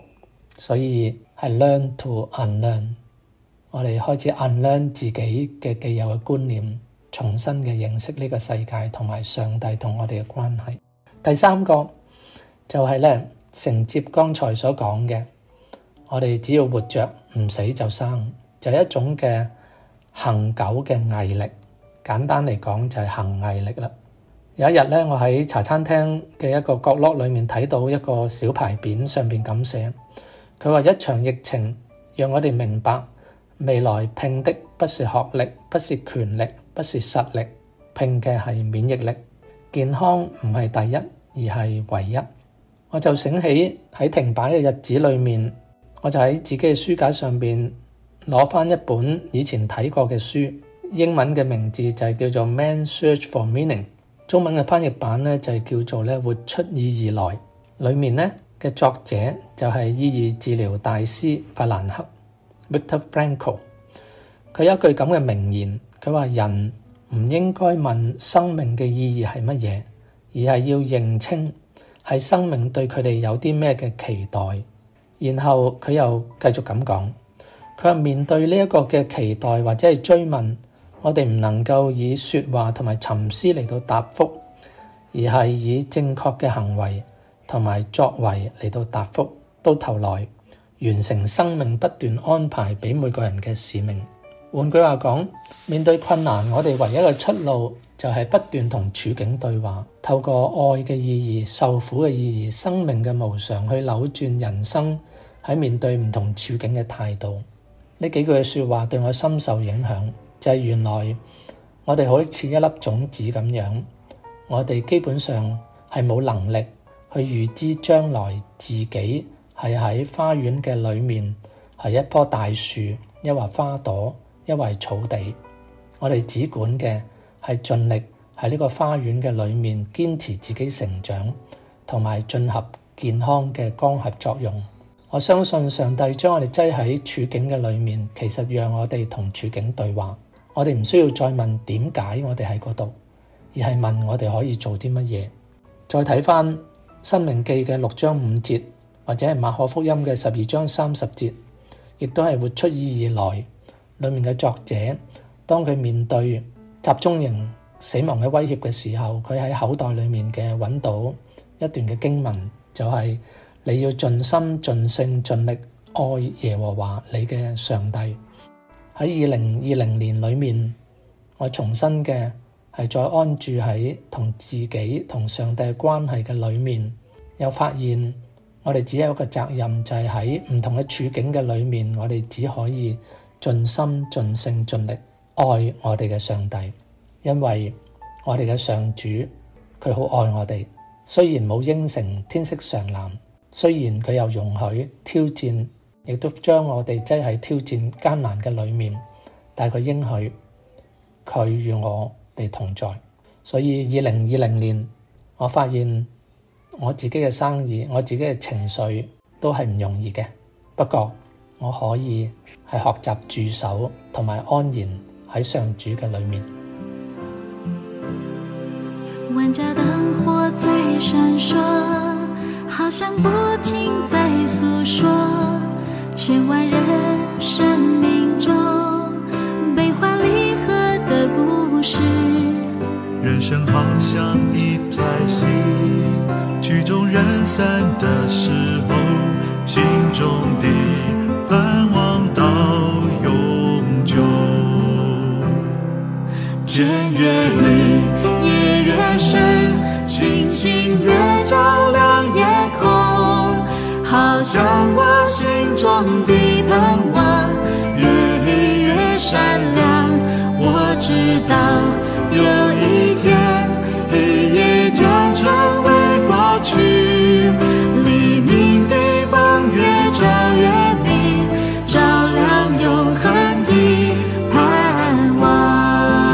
所以係 learn to unlearn。我哋開始 unlearn 自己嘅既有嘅觀念，重新嘅認識呢個世界同埋上帝同我哋嘅關係。第三個就係咧，承接剛才所講嘅，我哋只要活着唔死就生，就係一種嘅恆久嘅毅力。簡單嚟講就係恆毅力啦。有一日咧，我喺茶餐廳嘅一個角落裏面睇到一個小牌匾，上邊咁寫，佢話一場疫情讓我哋明白，未來拼的不是學歷，不是權力，不是實力，拼嘅係免疫力。健康唔係第一，而係唯一。我就醒起喺停擺嘅日子裏面，我就喺自己嘅書架上邊攞翻一本以前睇過嘅書，英文嘅名字就係叫做 Man Search for Meaning， 中文嘅翻譯版咧就係叫做咧活出意義來。裏面咧嘅作者就係意義治療大師法蘭克 Viktor Frankl。 佢有一句咁嘅名言，佢話人唔應該問生命嘅意義係乜嘢，而係要認清係生命對佢哋有啲咩嘅期待。然後佢又繼續咁講，佢話面對呢一個嘅期待或者係追問，我哋唔能夠以說話同埋沉思嚟到答覆，而係以正確嘅行為同埋作為嚟到答覆，到頭來完成生命不斷安排俾每個人嘅使命。換句話講，面對困難，我哋唯一嘅出路就係不斷同處境對話，透過愛嘅意義、受苦嘅意義、生命嘅無常去扭轉人生喺面對唔同處境嘅態度。呢幾句嘅說話對我深受影響，就係原來我哋好似一粒種子咁樣，我哋基本上係冇能力去預知將來自己係喺花園嘅裏面係一棵大樹，一或花朵，一或草地。我哋只管嘅係盡力喺呢個花園嘅裏面堅持自己成長，同埋進合健康嘅光合作用。我相信上帝將我哋擠喺處境嘅裏面，其實讓我哋同處境對話。我哋唔需要再問點解我哋喺嗰度，而係問我哋可以做啲乜嘢。再睇翻申命記嘅六章五節，或者係馬可福音嘅十二章三十節，亦都係活出意義來裏面嘅作者，當佢面對集中營死亡嘅威脅嘅時候，佢喺口袋裏面嘅揾到一段嘅經文，就係、是、你要盡心盡性盡力愛耶和華你嘅上帝。喺二零二零年裏面，我重新嘅係再安住喺同自己同上帝嘅關係嘅裏面，又發現我哋只有一個責任，就係喺唔同嘅處境嘅裏面，我哋只可以盡心盡性盡力愛我哋嘅上帝，因為我哋嘅上主佢好愛我哋。雖然冇應承天色常藍，雖然佢又容許挑戰，亦都將我哋擠喺挑戰艱難嘅裏面，但係佢應許佢與我哋同在。所以二零二零年，我發現我自己嘅生意，我自己嘅情緒都係唔容易嘅。不過我可以係學習駐守同埋安然喺上主嘅裏面。 萬家燈火在閃爍，好像不停在訴說千萬人生命中悲歡離合的故事。 人生好像一台戲，曲終人散的時候，心中的盼望到永久。天越黑夜越深，星星越照亮夜空，好像我心中的盼望越黑越閃亮。我知道有一天黑夜將成為過去，黎明的光越照越明，照亮永恆的盼望。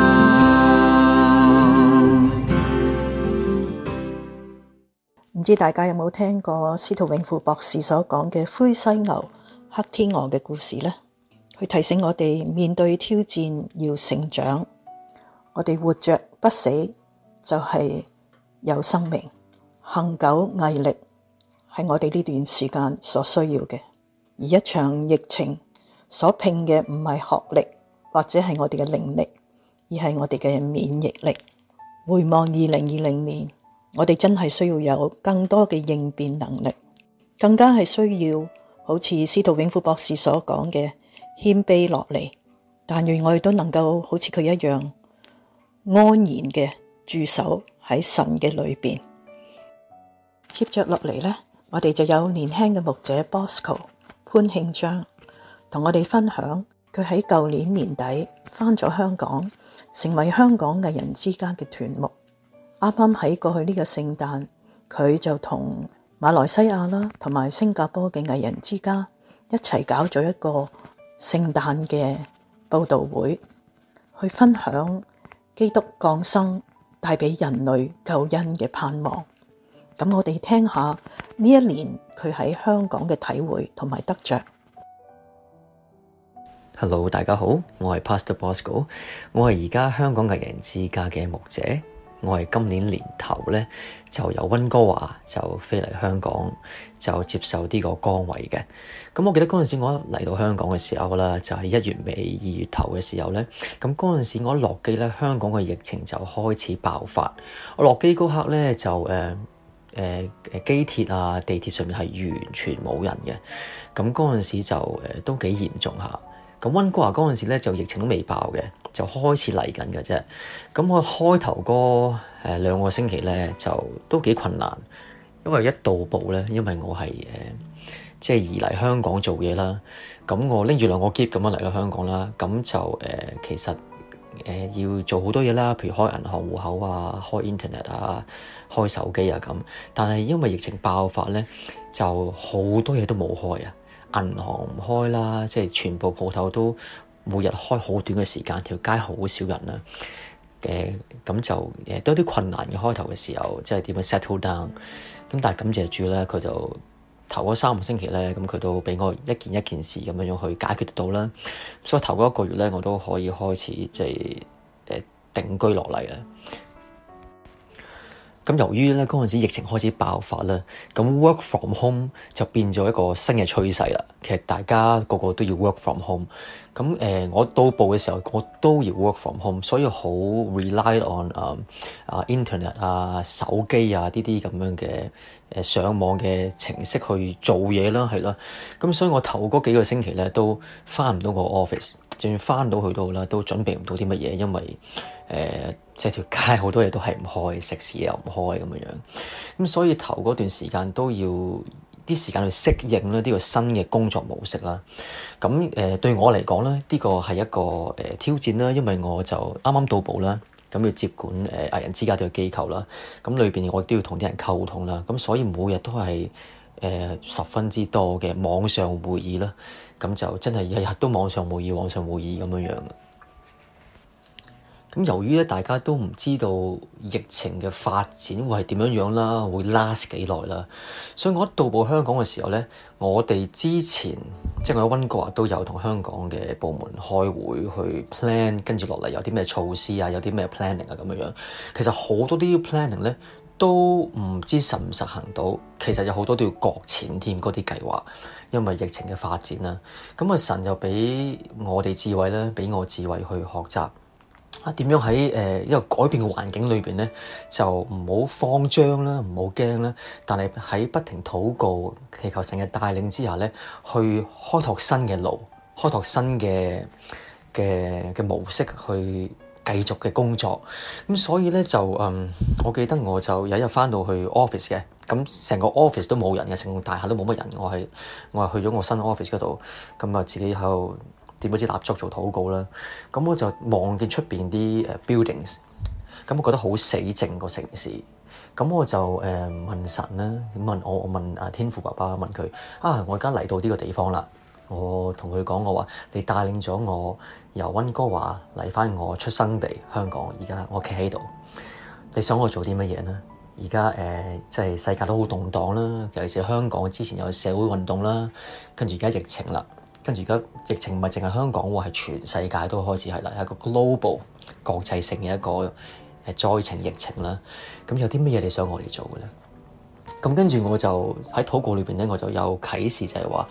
唔知大家有冇聽過司徒永富博士所講嘅灰犀牛、黑天鵝嘅故事呢？佢提醒我哋面對挑戰要成長，我哋活着不死就係有生命，恆久毅力係我哋呢段時間所需要嘅。 而一場疫情所拼嘅唔係學歷或者係我哋嘅靈力，而係我哋嘅免疫力。回望二零二零年，我哋真係需要有更多嘅應變能力，更加係需要好似司徒永富博士所講嘅謙卑落嚟。但願我哋都能夠好似佢一樣安然嘅駐守喺神嘅裏邊。接着落嚟呢，我哋就有年輕嘅牧者 Bosco 潘慶章同我哋分享佢喺舊年年底返咗香港，成為香港藝人之家嘅團牧。啱啱喺過去呢個聖誕，佢就同馬來西亞啦同埋新加坡嘅藝人之家一齊搞咗一個聖誕嘅佈道會，去分享基督降生帶俾人類救恩嘅盼望。咁我哋聽下呢一年佢喺香港嘅體會同埋得着。 Hello， 大家好，我係 Pastor Bosco， 我係而家香港藝人之家嘅牧者。我係今年年頭咧就由溫哥華就飛嚟香港，就接受呢個崗位嘅。咁我記得嗰陣時我一嚟到香港嘅時候啦，就係一月尾二月頭嘅時候咧。咁嗰陣時我一落機咧，香港嘅疫情就開始爆發。我落機嗰刻咧就誒誒誒機鐵啊地鐵上面係完全冇人嘅。咁嗰陣時就誒、呃、都幾嚴重下。咁溫哥華嗰陣時咧就疫情都未爆嘅，就開始嚟緊嘅啫。咁我開頭嗰誒兩個星期咧就都幾困難，因為一到埗咧，因為我係誒、呃、即係移嚟香港做嘢啦。咁我拎住兩個篋咁樣嚟到香港啦，咁就誒、呃、其實誒、呃、要做好多嘢啦，譬如開銀行戶口啊、開 internet 啊、開手機啊咁。但係因為疫情爆發咧，就好多嘢都冇開啊。銀行唔開啦，即係全部鋪頭都每日開好短嘅時間，條街好少人啦。誒、呃、咁就誒都有啲困難嘅開頭嘅時候，即係點樣 settle down。咁但係感謝主咧，佢就頭嗰三個星期咧，咁佢都俾我一件一件事咁樣樣去解決得到啦。所以頭嗰一個月咧，我都可以開始即係誒定居落嚟啦。咁由於咧嗰陣時疫情開始爆發啦，咁 work from home 就變咗一個新嘅趨勢啦。其實大家個個都要 work from home。咁誒、呃，我到埗嘅時候，我都要 work from home，所以好 rely on 啊、uh, 啊 internet 啊手機啊呢啲咁樣嘅誒上網嘅程式去做嘢啦，係啦。咁所以我頭嗰幾個星期咧都返唔到個 office， 就算返到去到啦，都準備唔到啲乜嘢，因為誒、呃、即係條街好多嘢都係唔開，食肆又唔開咁樣樣。咁所以頭嗰段時間都要啲時間去適應咧呢個新嘅工作模式啦。咁誒、呃、對我嚟講咧，呢、這個係一個誒、呃、挑戰啦，因為我就啱啱到埗啦，咁要接管誒藝、呃、人之家呢個機構啦。咁裏邊我都要同啲人溝通啦。咁所以每日都係誒、呃、十分之多嘅網上會議啦。咁就真係日日都網上會議、網上會議咁樣樣。咁由於咧大家都唔知道疫情嘅發展會係點樣樣啦，會 last 幾耐啦，所以我一到埗香港嘅時候咧，我哋之前即係我喺溫哥華都有同香港嘅部門開會去 plan， 跟住落嚟有啲咩措施啊，有啲咩 planning 啊咁樣樣。其實好多啲 planning 咧都唔知實唔實行到，其實有好多都要擱淺添嗰啲計劃，因為疫情嘅發展啦。咁啊神就俾我哋智慧啦，俾我智慧去學習。啊，點樣喺誒一個改變嘅環境裏邊咧，就唔好慌張啦，唔好驚啦，但係喺不停禱告、祈求神嘅帶領之下咧，去開拓新嘅路，開拓新嘅嘅嘅模式去繼續嘅工作。咁所以咧就嗯，我記得我就有一日返到去 office 嘅，咁成個 office 都冇人嘅，成個大廈都冇乜人。我係我係去咗我新 office 嗰度，咁啊自己喺度點咗支蠟燭做禱告啦，咁我就望見出邊啲誒 buildings，咁我覺得好死靜個城市，咁我就誒、呃、問神啦，咁問我我問啊天父爸爸問佢啊，我而家嚟到呢個地方啦，我同佢講我話你帶領咗我由溫哥華嚟返我出生地香港，而家我企喺度，你想我做啲乜嘢呢？而家誒即係世界都好動盪啦，尤其是香港之前有社會運動啦，跟住而家疫情啦。跟住而家疫情唔係淨係香港喎，係全世界都開始係啦，係一個 global 國際性嘅一個誒災情疫情啦。咁有啲乜嘢你想我哋做嘅咧？咁跟住我就喺禱告裏邊咧，我就有啟示就係話，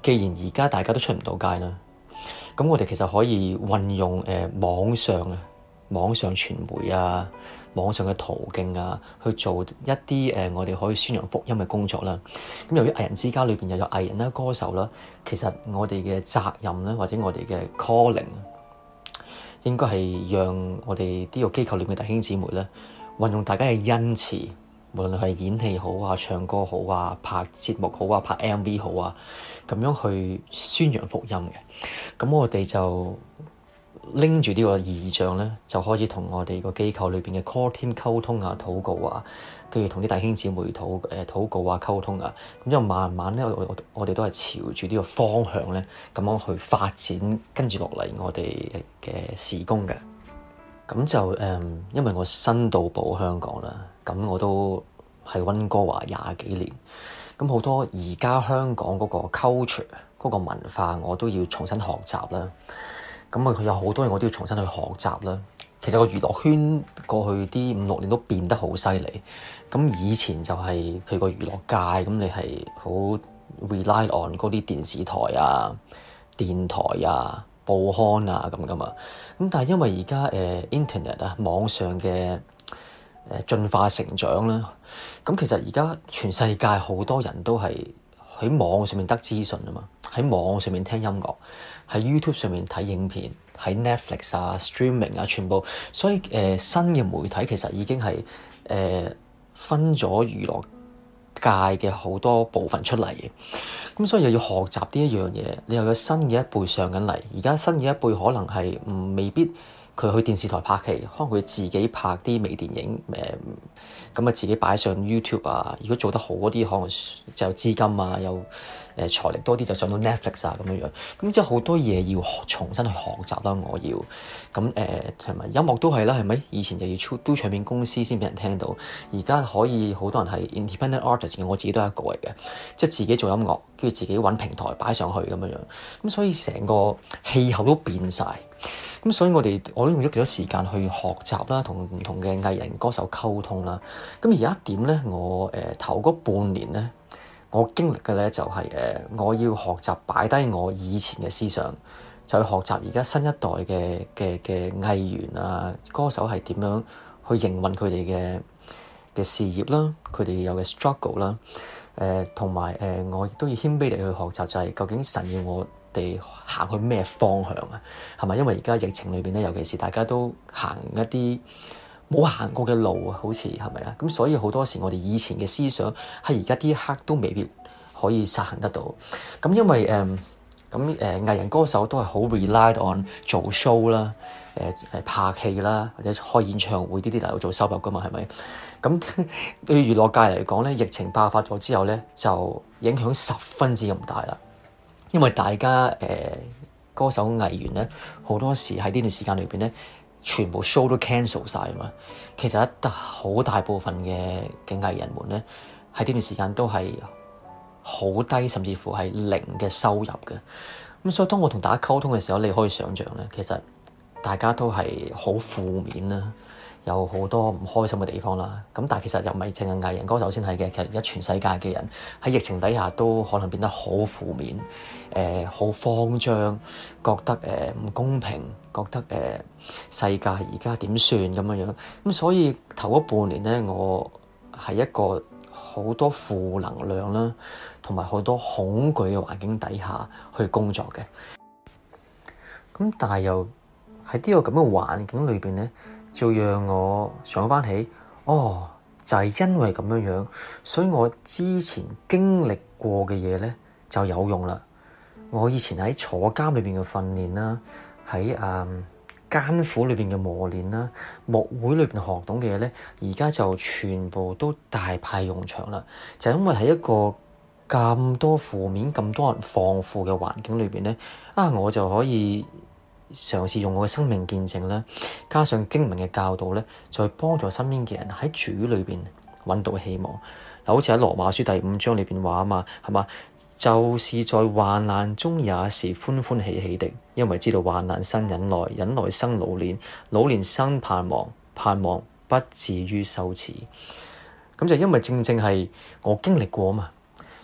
既然而家大家都出唔到街啦，咁我哋其實可以運用誒、呃、網上啊、網上傳媒啊、網上嘅途徑啊，去做一啲誒、呃、我哋可以宣揚福音嘅工作啦。咁由於藝人之家裏邊又有藝人啦、歌手啦，其實我哋嘅責任咧，或者我哋嘅 calling，應該係讓我哋呢個機構裏面嘅弟兄姊妹咧，運用大家嘅恩賜，無論係演戲好啊、唱歌好啊、拍節目好啊、拍 M V 好啊，咁樣去宣揚福音嘅。咁我哋就拎住呢個異象咧，就開始同我哋個機構裏邊嘅 core team 溝通啊、禱告啊，跟住同啲弟兄姊妹禱誒禱告啊、溝通啊，咁之後慢慢咧，我我我哋都係朝住呢個方向咧，咁樣去發展，跟住落嚟我哋嘅事工嘅。咁就誒、嗯，因為我新到埗香港啦，咁我都喺溫哥華廿幾年，咁好多而家香港嗰個 culture 嗰個文化，我都要重新學習啦。咁啊，佢有好多嘢我都要重新去學習啦。其實個娛樂圈過去啲五六年都變得好犀利。咁以前就係、是、譬如個娛樂界，咁你係好 rely on 嗰啲電視台啊、電台啊、報刊啊咁噶嘛。咁但係因為而家誒 internet 啊，網上嘅誒進化成長啦，咁其實而家全世界好多人都係喺網上面得資訊啊嘛，喺網上面聽音樂，喺 YouTube 上面睇影片，喺 Netflix 啊、streaming 啊，全部，所以誒、呃、新嘅媒體其實已經係誒、呃、分咗娛樂界嘅好多部分出嚟嘅，咁所以又要學習呢一樣嘢，你又有新嘅一輩上緊嚟，而家新嘅一輩可能係唔未必。佢去電視台拍戲，可能佢自己拍啲微電影，誒咁啊自己擺上 YouTube 啊。如果做得好嗰啲，可能就有資金啊，有誒、呃、財力多啲，就上到 Netflix 啊咁樣樣。咁即係好多嘢要重新去學習啦。我要咁誒，同埋音樂都係啦，係咪？以前就要出都唱片公司先俾人聽到，而家可以好多人係 independent artist 嘅，我自己都係一個嚟嘅，即係自己做音樂，跟住自己揾平台擺上去咁樣樣。咁所以成個氣候都變晒。咁所以我哋我都用咗幾多時間去學習啦，同唔同嘅藝人歌手溝通啦。咁而有一點咧，我誒、呃、頭嗰半年咧，我經歷嘅咧就係、是、誒、呃、我要學習擺低我以前嘅思想，就去學習而家新一代嘅嘅嘅藝員啊歌手係點樣去營運佢哋嘅嘅事業啦，佢哋有嘅 struggle 啦，誒同埋誒我亦都要謙卑地去學習，就係、是、究竟神要我哋行去咩方向啊？係咪？因為而家疫情裏邊咧，尤其是大家都行一啲冇行過嘅路啊，好似係咪啊？咁所以好多時我哋以前嘅思想喺而家呢一刻都未必可以實行得到。咁因為誒咁誒藝人歌手都係好 rely on 做 show 啦、誒誒拍戲啦，或者開演唱會呢啲嚟做收入噶嘛，係咪？咁對娛樂界嚟講咧，疫情爆發咗之後咧，就影響十分之咁大啦。因為大家誒、呃、歌手藝員咧，好多時喺呢段時間裏邊咧，全部 show 都 cancel 晒啊嘛。其實一好大部分嘅嘅藝人們咧，喺呢段時間都係好低，甚至乎係零嘅收入嘅。咁所以當我同大家溝通嘅時候，你可以想像咧，其實大家都係好負面啦，有好多唔開心嘅地方啦。咁但係其實又唔係淨係藝人歌手先係嘅，其實而家全世界嘅人喺疫情底下都可能變得好負面，誒、呃、好慌張，覺得誒唔、呃、公平，覺得誒、呃、世界而家點算咁樣樣。咁所以頭嗰半年咧，我係一個好多負能量啦，同埋好多恐懼嘅環境底下去工作嘅。咁但係又喺呢個咁嘅環境裏邊咧，就讓我想翻起，哦，就係、是、因為咁樣樣，所以我之前經歷過嘅嘢咧就有用啦。我以前喺坐監裏邊嘅訓練啦，喺誒艱苦裏邊嘅磨練啦，牧會裏邊學懂嘅嘢咧，而家就全部都大派用場啦。就因為喺一個咁多負面、咁多人放負嘅環境裏邊咧，啊，我就可以嘗試用我嘅生命見證咧，加上經文嘅教導咧，再幫助身邊嘅人喺主裏邊揾到希望。嗱，好似喺羅馬書第五章裏邊話啊嘛，係嘛？就是在患難中也是歡歡喜喜的，因為知道患難生忍耐，忍耐生老練，老練生盼望，盼望不至於羞恥。咁就因為正正係我經歷過啊嘛。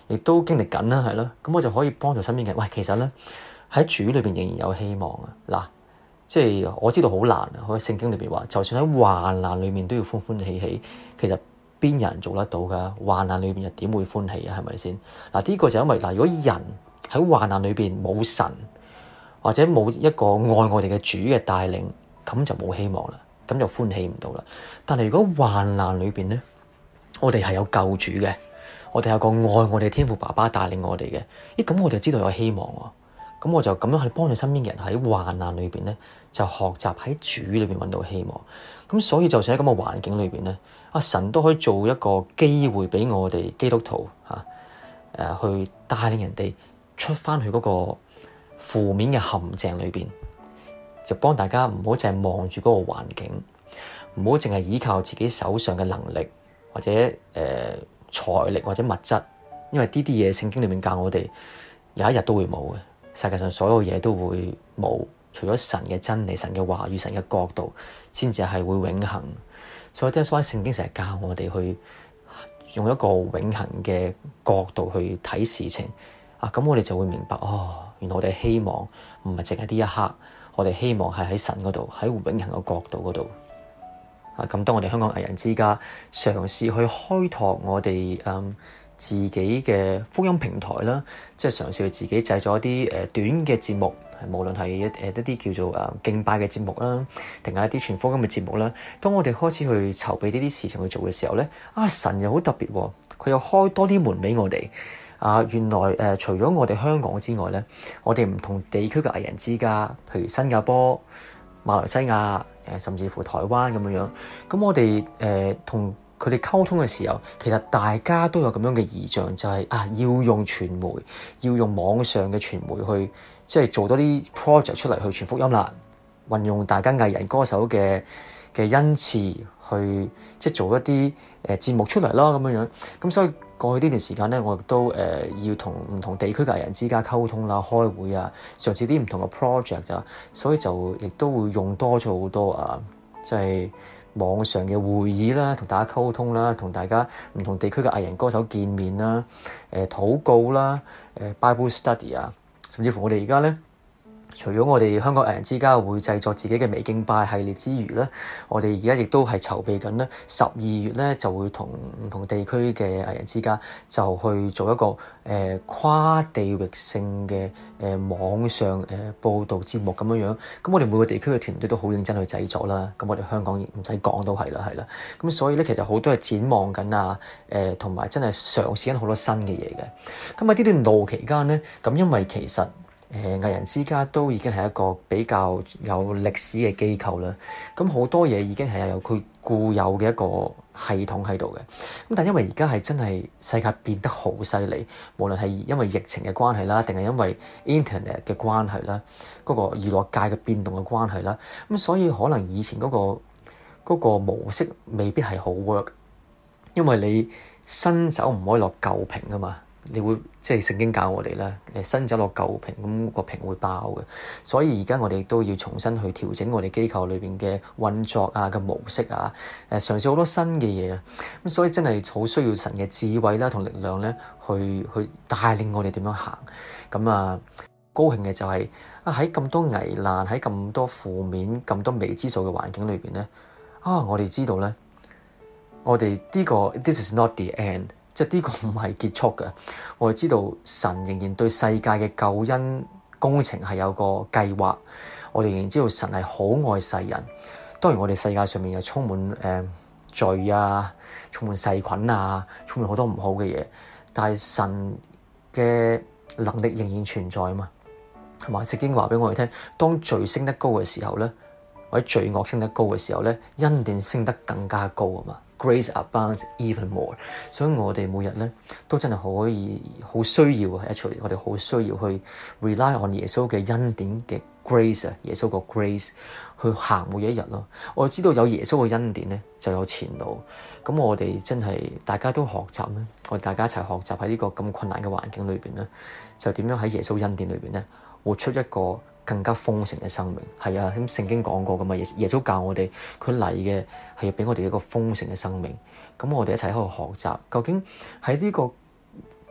亦都經歷緊啦，係咯。咁我就可以幫助身邊嘅人。喂，其實咧喺主裏邊仍然有希望啊！嗱，即係我知道好難啊。喺聖經裏邊話，就算喺患難裏面都要歡歡喜喜。其實邊有人做得到㗎？患難裏邊又點會歡喜啊？係咪先？嗱，呢個就因為嗱，如果人喺患難裏邊冇神，或者冇一個愛我哋嘅主嘅帶領，咁就冇希望啦，咁就歡喜唔到啦。但係如果患難裏邊咧，我哋係有救主嘅，我哋有個愛我哋嘅天父爸爸帶領我哋嘅，咦咁我哋就知道有希望喎。咁我就咁樣去幫助身邊嘅人喺患難裏邊咧，就學習喺主裏邊揾到希望。咁所以就算喺咁嘅環境裏邊咧，阿神都可以做一個機會俾我哋基督徒嚇誒、啊、去帶領人哋出翻去嗰個負面嘅陷阱裏邊，就幫大家唔好淨係望住嗰個環境，唔好淨係依靠自己手上嘅能力或者誒、呃、財力或者物質，因為呢啲嘢聖經裏面教我哋有一日都會冇嘅。世界上所有嘢都會冇，除咗神嘅真理、神嘅話語、神嘅國度，先至係會永恆。所以 that's why 聖經成日教我哋去用一個永恆嘅角度去睇事情啊，咁我哋就會明白哦，原來我哋希望唔係淨係呢一刻，我哋希望係喺神嗰度，喺永恆嘅角度嗰度啊。咁當我哋香港藝人之家嘗試去開拓我哋嗯自己嘅福音平台啦，即係嘗試去自己製作一啲誒短嘅節目，無論係一誒一啲叫做誒敬拜嘅節目啦，定係一啲傳福音嘅節目啦。當我哋開始去籌備呢啲事情去做嘅時候咧，啊神又好特別，佢又開多啲門俾我哋。啊，原來誒、呃、除咗我哋香港之外咧，我哋唔同地區嘅藝人之家，譬如新加坡、馬來西亞誒、呃，甚至乎台灣咁樣樣，咁我哋誒同佢哋溝通嘅時候，其實大家都有咁樣嘅意象，就係、是、啊，要用傳媒，要用網上嘅傳媒去，即係做多啲 project 出嚟去傳福音啦。運用大家藝人歌手嘅嘅恩賜去，即係做一啲誒、呃、節目出嚟啦，咁樣樣。咁所以過去呢段時間咧，我亦都誒、呃、要同唔同地區嘅藝人之間溝通啦、開會啊，嘗試啲唔同嘅 project 咋。所以就亦都會用多咗好多啊，即係網上嘅會議啦，同大家溝通啦，同大家唔同地區嘅藝人歌手見面啦，誒、呃、禱告啦，誒、呃、Bible study 啊，甚至乎我哋而家咧，除咗我哋香港藝人之家會製作自己嘅微敬拜系列之餘咧，我哋而家亦都係籌備緊咧，十二月咧就會同唔同地區嘅藝人之家就去做一個誒、呃、跨地域性嘅誒、呃、網上誒、呃、報導節目咁樣樣。咁我哋每個地區嘅團隊都好認真去製作啦。咁我哋香港唔使講都係啦，係啦。咁所以咧，其實好多係展望緊啊，誒同埋真係嘗試緊好多新嘅嘢嘅。咁喺呢段路期間咧，咁因為其實誒藝人之家都已經係一個比較有歷史嘅機構啦，咁好多嘢已經係有佢固有嘅一個系統喺度嘅。咁但係因為而家係真係世界變得好犀利，無論係因為疫情嘅關係啦，定係因為 Internet 嘅關係啦，嗰個娛樂界嘅變動嘅關係啦，咁所以可能以前嗰個嗰個模式未必係好 work，因為你新酒唔可以落舊瓶啊嘛。你會即係聖經教我哋啦，誒新酒落舊瓶，咁個瓶會爆嘅。所以而家我哋都要重新去調整我哋機構裏邊嘅運作啊嘅模式啊，誒嘗試好多新嘅嘢啊。咁所以真係好需要神嘅智慧啦同力量咧，去去帶領我哋點樣行。咁啊，高興嘅就係啊喺咁多危難、喺咁多負面、咁多未知數嘅環境裏邊咧，啊我哋知道咧，我哋呢個 This is not the end。即係呢個唔係結束嘅，我哋知道神仍然對世界嘅救恩工程係有個計劃，我哋仍然知道神係好愛世人。當然我哋世界上面又充滿誒、呃、罪啊，充滿細菌啊，充滿好多唔好嘅嘢，但係神嘅能力仍然存在啊嘛。同埋聖經話俾我哋聽，當罪升得高嘅時候咧，或者罪惡升得高嘅時候咧，恩典升得更加高啊嘛。Grace abounds even more， 所以我哋每日咧都真係可以好需要，actually 我哋好需要去 rely on 耶穌嘅恩典嘅 grace 啊，耶穌個 grace 去行每一日咯。我知道有耶穌嘅恩典咧就有前路，咁我哋真係大家都學習咧，我哋大家一齊學習喺呢個咁困難嘅環境裏邊咧，就點樣喺耶穌恩典裏邊咧活出一個更加豐盛嘅生命。係啊，咁聖經講過噶嘛，耶耶穌教我哋，佢嚟嘅係要俾我哋一個豐盛嘅生命。咁我哋一齊喺度學習，究竟喺呢個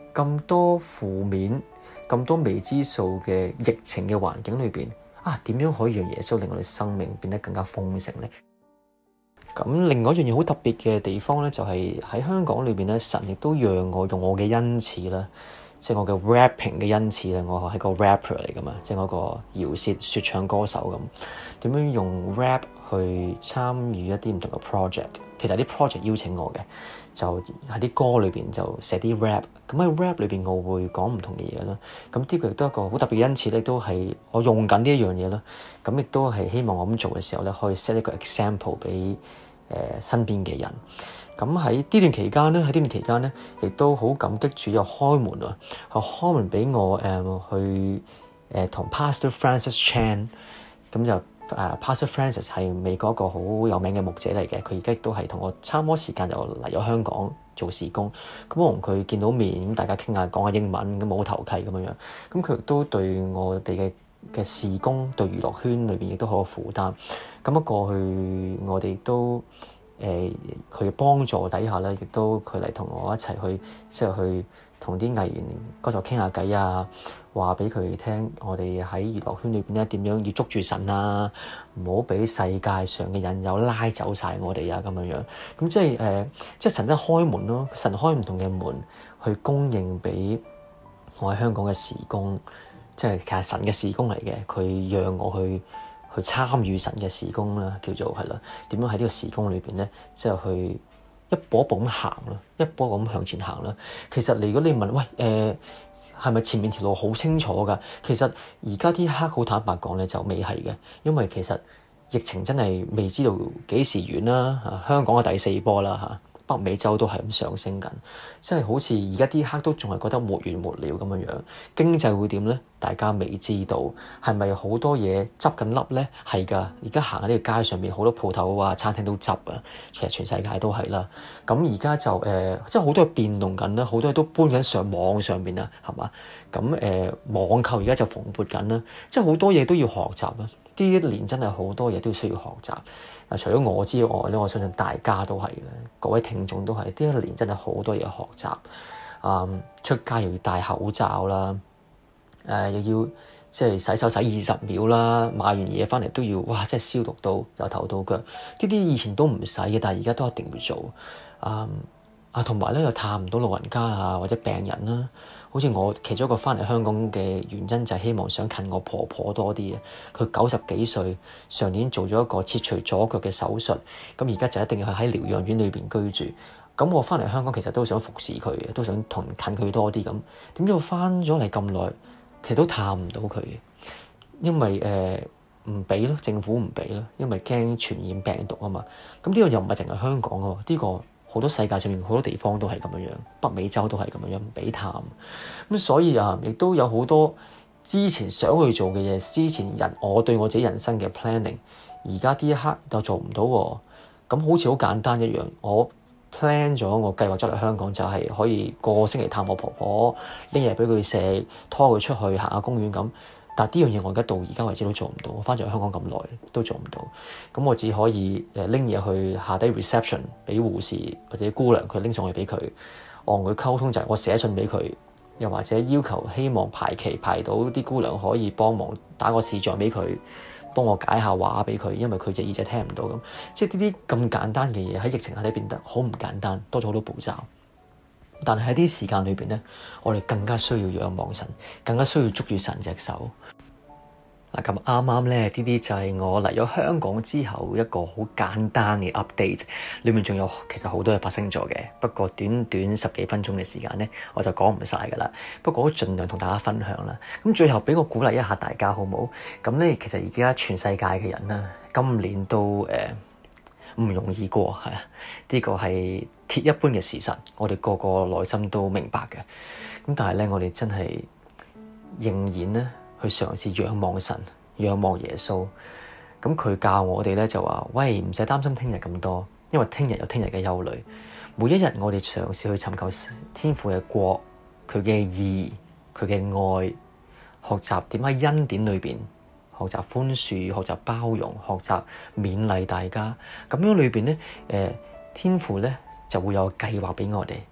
咁多負面、咁多未知數嘅疫情嘅環境裏邊，啊點樣可以讓耶穌令我哋生命變得更加豐盛呢？咁另外一樣嘢好特別嘅地方咧，就係喺香港裏邊咧，神亦都讓我用我嘅恩賜啦，即係我嘅 rapping 嘅恩賜咧，我係個 rapper 嚟噶嘛，即係我個饒舌説唱歌手咁，點樣用 rap 去參與一啲唔同嘅 project。其實啲 project 邀請我嘅，就喺啲歌裏邊就寫啲 rap。咁喺 rap 裏邊我會講唔同嘅嘢啦。咁呢個亦都係一個好特別嘅恩賜咧，都係我用緊呢一樣嘢啦。咁亦都係希望我咁做嘅時候咧，可以 set 一個 example 俾誒、呃、身邊嘅人。咁喺呢段期間咧，喺呢段期間咧，亦都好感激主有開門啊，係開門俾我誒、呃、去誒同、呃、Pastor Francis Chan 咁就。誒、uh, Pastor Francis 係美國一個好有名嘅牧者嚟嘅，佢而家亦都係同我差唔多時間就嚟咗香港做事工。咁我同佢見到面，咁大家傾下講下英文，咁冇頭契咁樣樣。咁佢亦都對我哋嘅嘅事工，對娛樂圈裏邊亦都好有負擔。咁啊過去我哋都誒佢幫助底下咧，亦都佢嚟同我一齊去即係去同啲藝員嗰度傾下偈啊。話俾佢哋聽，我哋喺娛樂圈裏邊咧點樣要捉住神啊，唔好俾世界上嘅引誘拉走晒我哋啊咁樣樣。咁即係誒、呃，即係神一開門咯，神開唔同嘅門去供應俾我喺香港嘅事工，即係其實神嘅事工嚟嘅。佢讓我去去參與神嘅事工啦，叫做係啦。點樣喺呢個事工裏邊咧，即係去一步一步咁行啦，一步一步咁向前行啦。其實如果你問喂誒，呃係咪前面條路好清楚㗎？其實而家啲黑好坦白講咧，就未係嘅，因為其實疫情真係未知道幾時完啦。嚇、啊，香港嘅第四波啦嚇、啊，北美洲都係咁上升緊，即係好似而家啲黑都仲係覺得沒完沒了咁樣樣。經濟會點咧？大家未知道，係咪好多嘢執緊笠咧？係㗎，而家行喺呢個街上面，好多鋪頭啊、餐廳都執啊。其實全世界都係啦。咁而家就誒、呃，即係好多嘢變動緊啦，好多嘢都搬緊上網上邊啦，係嘛？咁誒、呃，網購而家就蓬勃緊啦，即係好多嘢都要學習啦。呢一年真係好多嘢都需要學習。啊，除咗我之外咧，我相信大家都係嘅，各位聽眾都係。呢一年真係好多嘢學習。嗯，出街又要戴口罩啦。誒、呃、又要即係洗手洗二十秒啦，買完嘢翻嚟都要哇，即係消毒到由頭到腳。呢啲以前都唔使嘅，但係而家都一定要做。嗯、啊，同埋咧又探唔到老人家啊或者病人啦。好似我其中一個翻嚟香港嘅原因就係希望想近我婆婆多啲嘅。佢九十幾歲，上年做咗一個切除左腳嘅手術，咁而家就一定要喺療養院裏邊居住。咁我翻嚟香港其實都想服侍佢嘅，都想同近佢多啲咁。點知我翻咗嚟咁耐，其實都探唔到佢，因為誒唔俾咯，政府唔俾咯，因為驚傳染病毒啊嘛。咁呢個又唔係淨係香港喎，呢個好多世界上面好多地方都係咁樣樣，北美洲都係咁樣樣唔俾探。咁所以啊，亦都有好多之前想去做嘅嘢，之前人我對我自己人生嘅 planning，而家呢一刻就做唔到喎。咁好似好簡單一樣，我 plan 咗我計劃咗嚟香港就係可以個個星期探我婆婆，拎嘢俾佢食，拖佢出去行下公園咁。但係呢樣嘢我而家到而家為止都做唔到，我翻咗嚟香港咁耐都做唔到。咁我只可以誒拎嘢去下低 reception 俾護士或者姑娘佢拎上去俾佢，我同佢溝通就係我寫信俾佢，又或者要求希望排期排到啲姑娘可以幫忙打個視像俾佢，幫我解下話俾佢，因為佢隻耳仔聽唔到咁。即係呢啲咁簡單嘅嘢喺疫情下底變得好唔簡單，多咗好多步驟。但係喺啲時間裏邊咧，我哋更加需要仰望神，更加需要捉住神隻手。嗱，咁啱啱咧，呢啲就係我嚟咗香港之後一個好簡單嘅 update，裏面仲有其實好多嘢發生咗嘅。不過短短十幾分鐘嘅時間咧，我就講唔晒噶啦。不過我都盡量同大家分享啦。咁最後俾我鼓勵一下大家好唔好？咁咧，其實而家全世界嘅人啦，今年都誒唔、呃、容易過，係啊，呢個係鐵一般嘅事實，我哋個個內心都明白嘅。咁但係咧，我哋真係仍然咧去嘗試仰望神、仰望耶穌。咁佢教我哋咧就話：喂，唔使擔心聽日咁多，因為聽日有聽日嘅憂慮。每一日我哋嘗試去尋求天父嘅國、佢嘅義、佢嘅愛，學習點喺恩典裏邊學習寬恕、學習包容、學習勉勵大家。咁樣裏邊咧，誒、呃、天父咧就會有計劃俾我哋，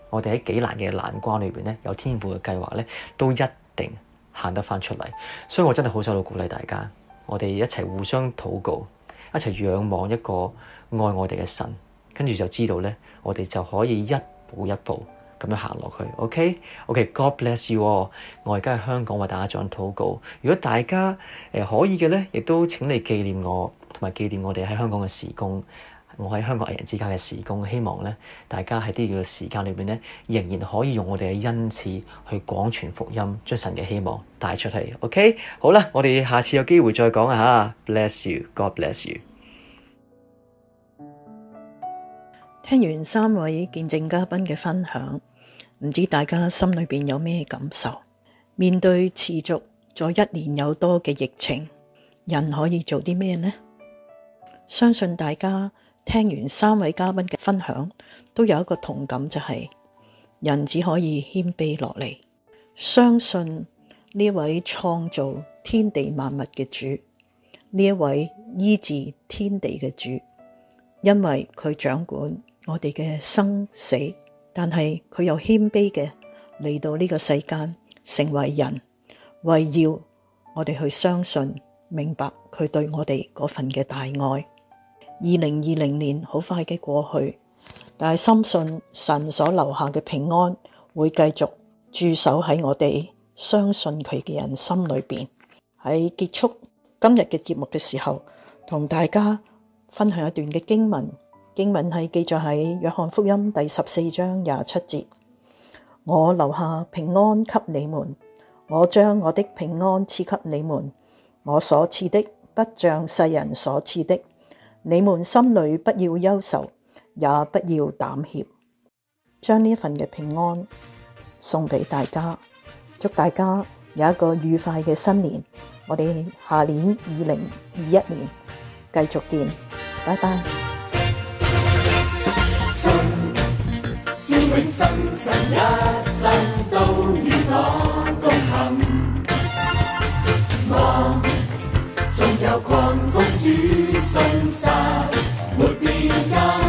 我哋喺幾難嘅難關裏邊咧，有天父嘅計劃咧，都一定行得翻出嚟。所以我真係好想到鼓勵大家，我哋一齊互相禱告，一齊仰望一個愛我哋嘅神，跟住就知道咧，我哋就可以一步一步咁樣行落去。OK，OK，God bless you all。我而家喺香港為大家做禱告。如果大家誒、呃、可以嘅咧，亦都請你紀念我，同埋紀念我哋喺香港嘅事工。我喺香港藝人之家嘅事工，希望咧大家喺呢段嘅時間裏邊咧，仍然可以用我哋嘅恩賜去廣傳福音，將神嘅希望帶出去。OK， 好啦，我哋下次有機會再講啊嚇。Bless you，God bless you。 聽完三位見證嘉賓嘅分享，唔知大家心裏邊有咩感受？面對持續咗一年有多嘅疫情，人可以做啲咩呢？相信大家聽完三位嘉賓嘅分享，都有一個同感，就係人只可以謙卑落嚟，相信呢位創造天地萬物嘅主，呢一位醫治天地嘅主，因為佢掌管我哋嘅生死，但係佢又謙卑嘅嚟到呢個世間成為人，為要我哋去相信明白佢對我哋嗰份嘅大愛。二零二零年好快嘅過去，但係深信神所留下嘅平安會繼續駐守喺我哋相信佢嘅人心裏邊。喺結束今日嘅節目嘅時候，同大家分享一段嘅經文，經文係記載喺約翰福音第十四章廿七節：我留下平安給你們，我將我的平安賜給你們，我所賜的不像世人所賜的。你們心裏不要憂愁，也不要膽怯。將呢一份嘅平安送俾大家，祝大家有一個愉快嘅新年。我哋下年二零二一年繼續見，拜拜。 信是永生，神一生都與我共行。我縱有狂風主信實沒變更，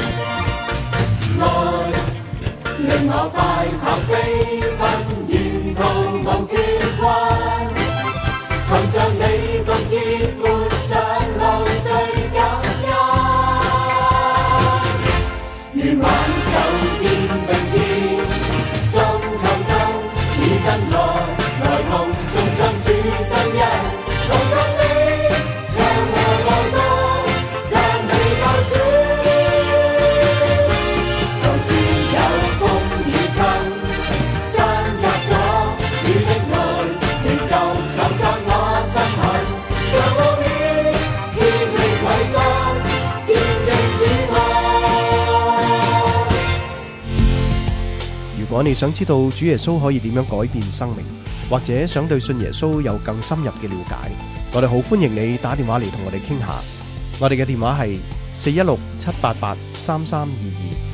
愛令我快跑飛奔，沿途無缺困，尋着你共結伴上路最感恩，願挽手肩並肩，心靠心以真愛來同眾唱主新恩。同共你唱和樂歌，讚美救主。就是有風雨侵，山隔阻，主的愛仍舊藏在我心坎。常無面，竭力為心，見證主愛。 如果你想知道主耶穌可以點樣改變生命，或者想對信耶穌有更深入嘅了解，我哋好歡迎你打電話嚟同我哋傾下。我哋嘅電話係四一六七八八三三二二。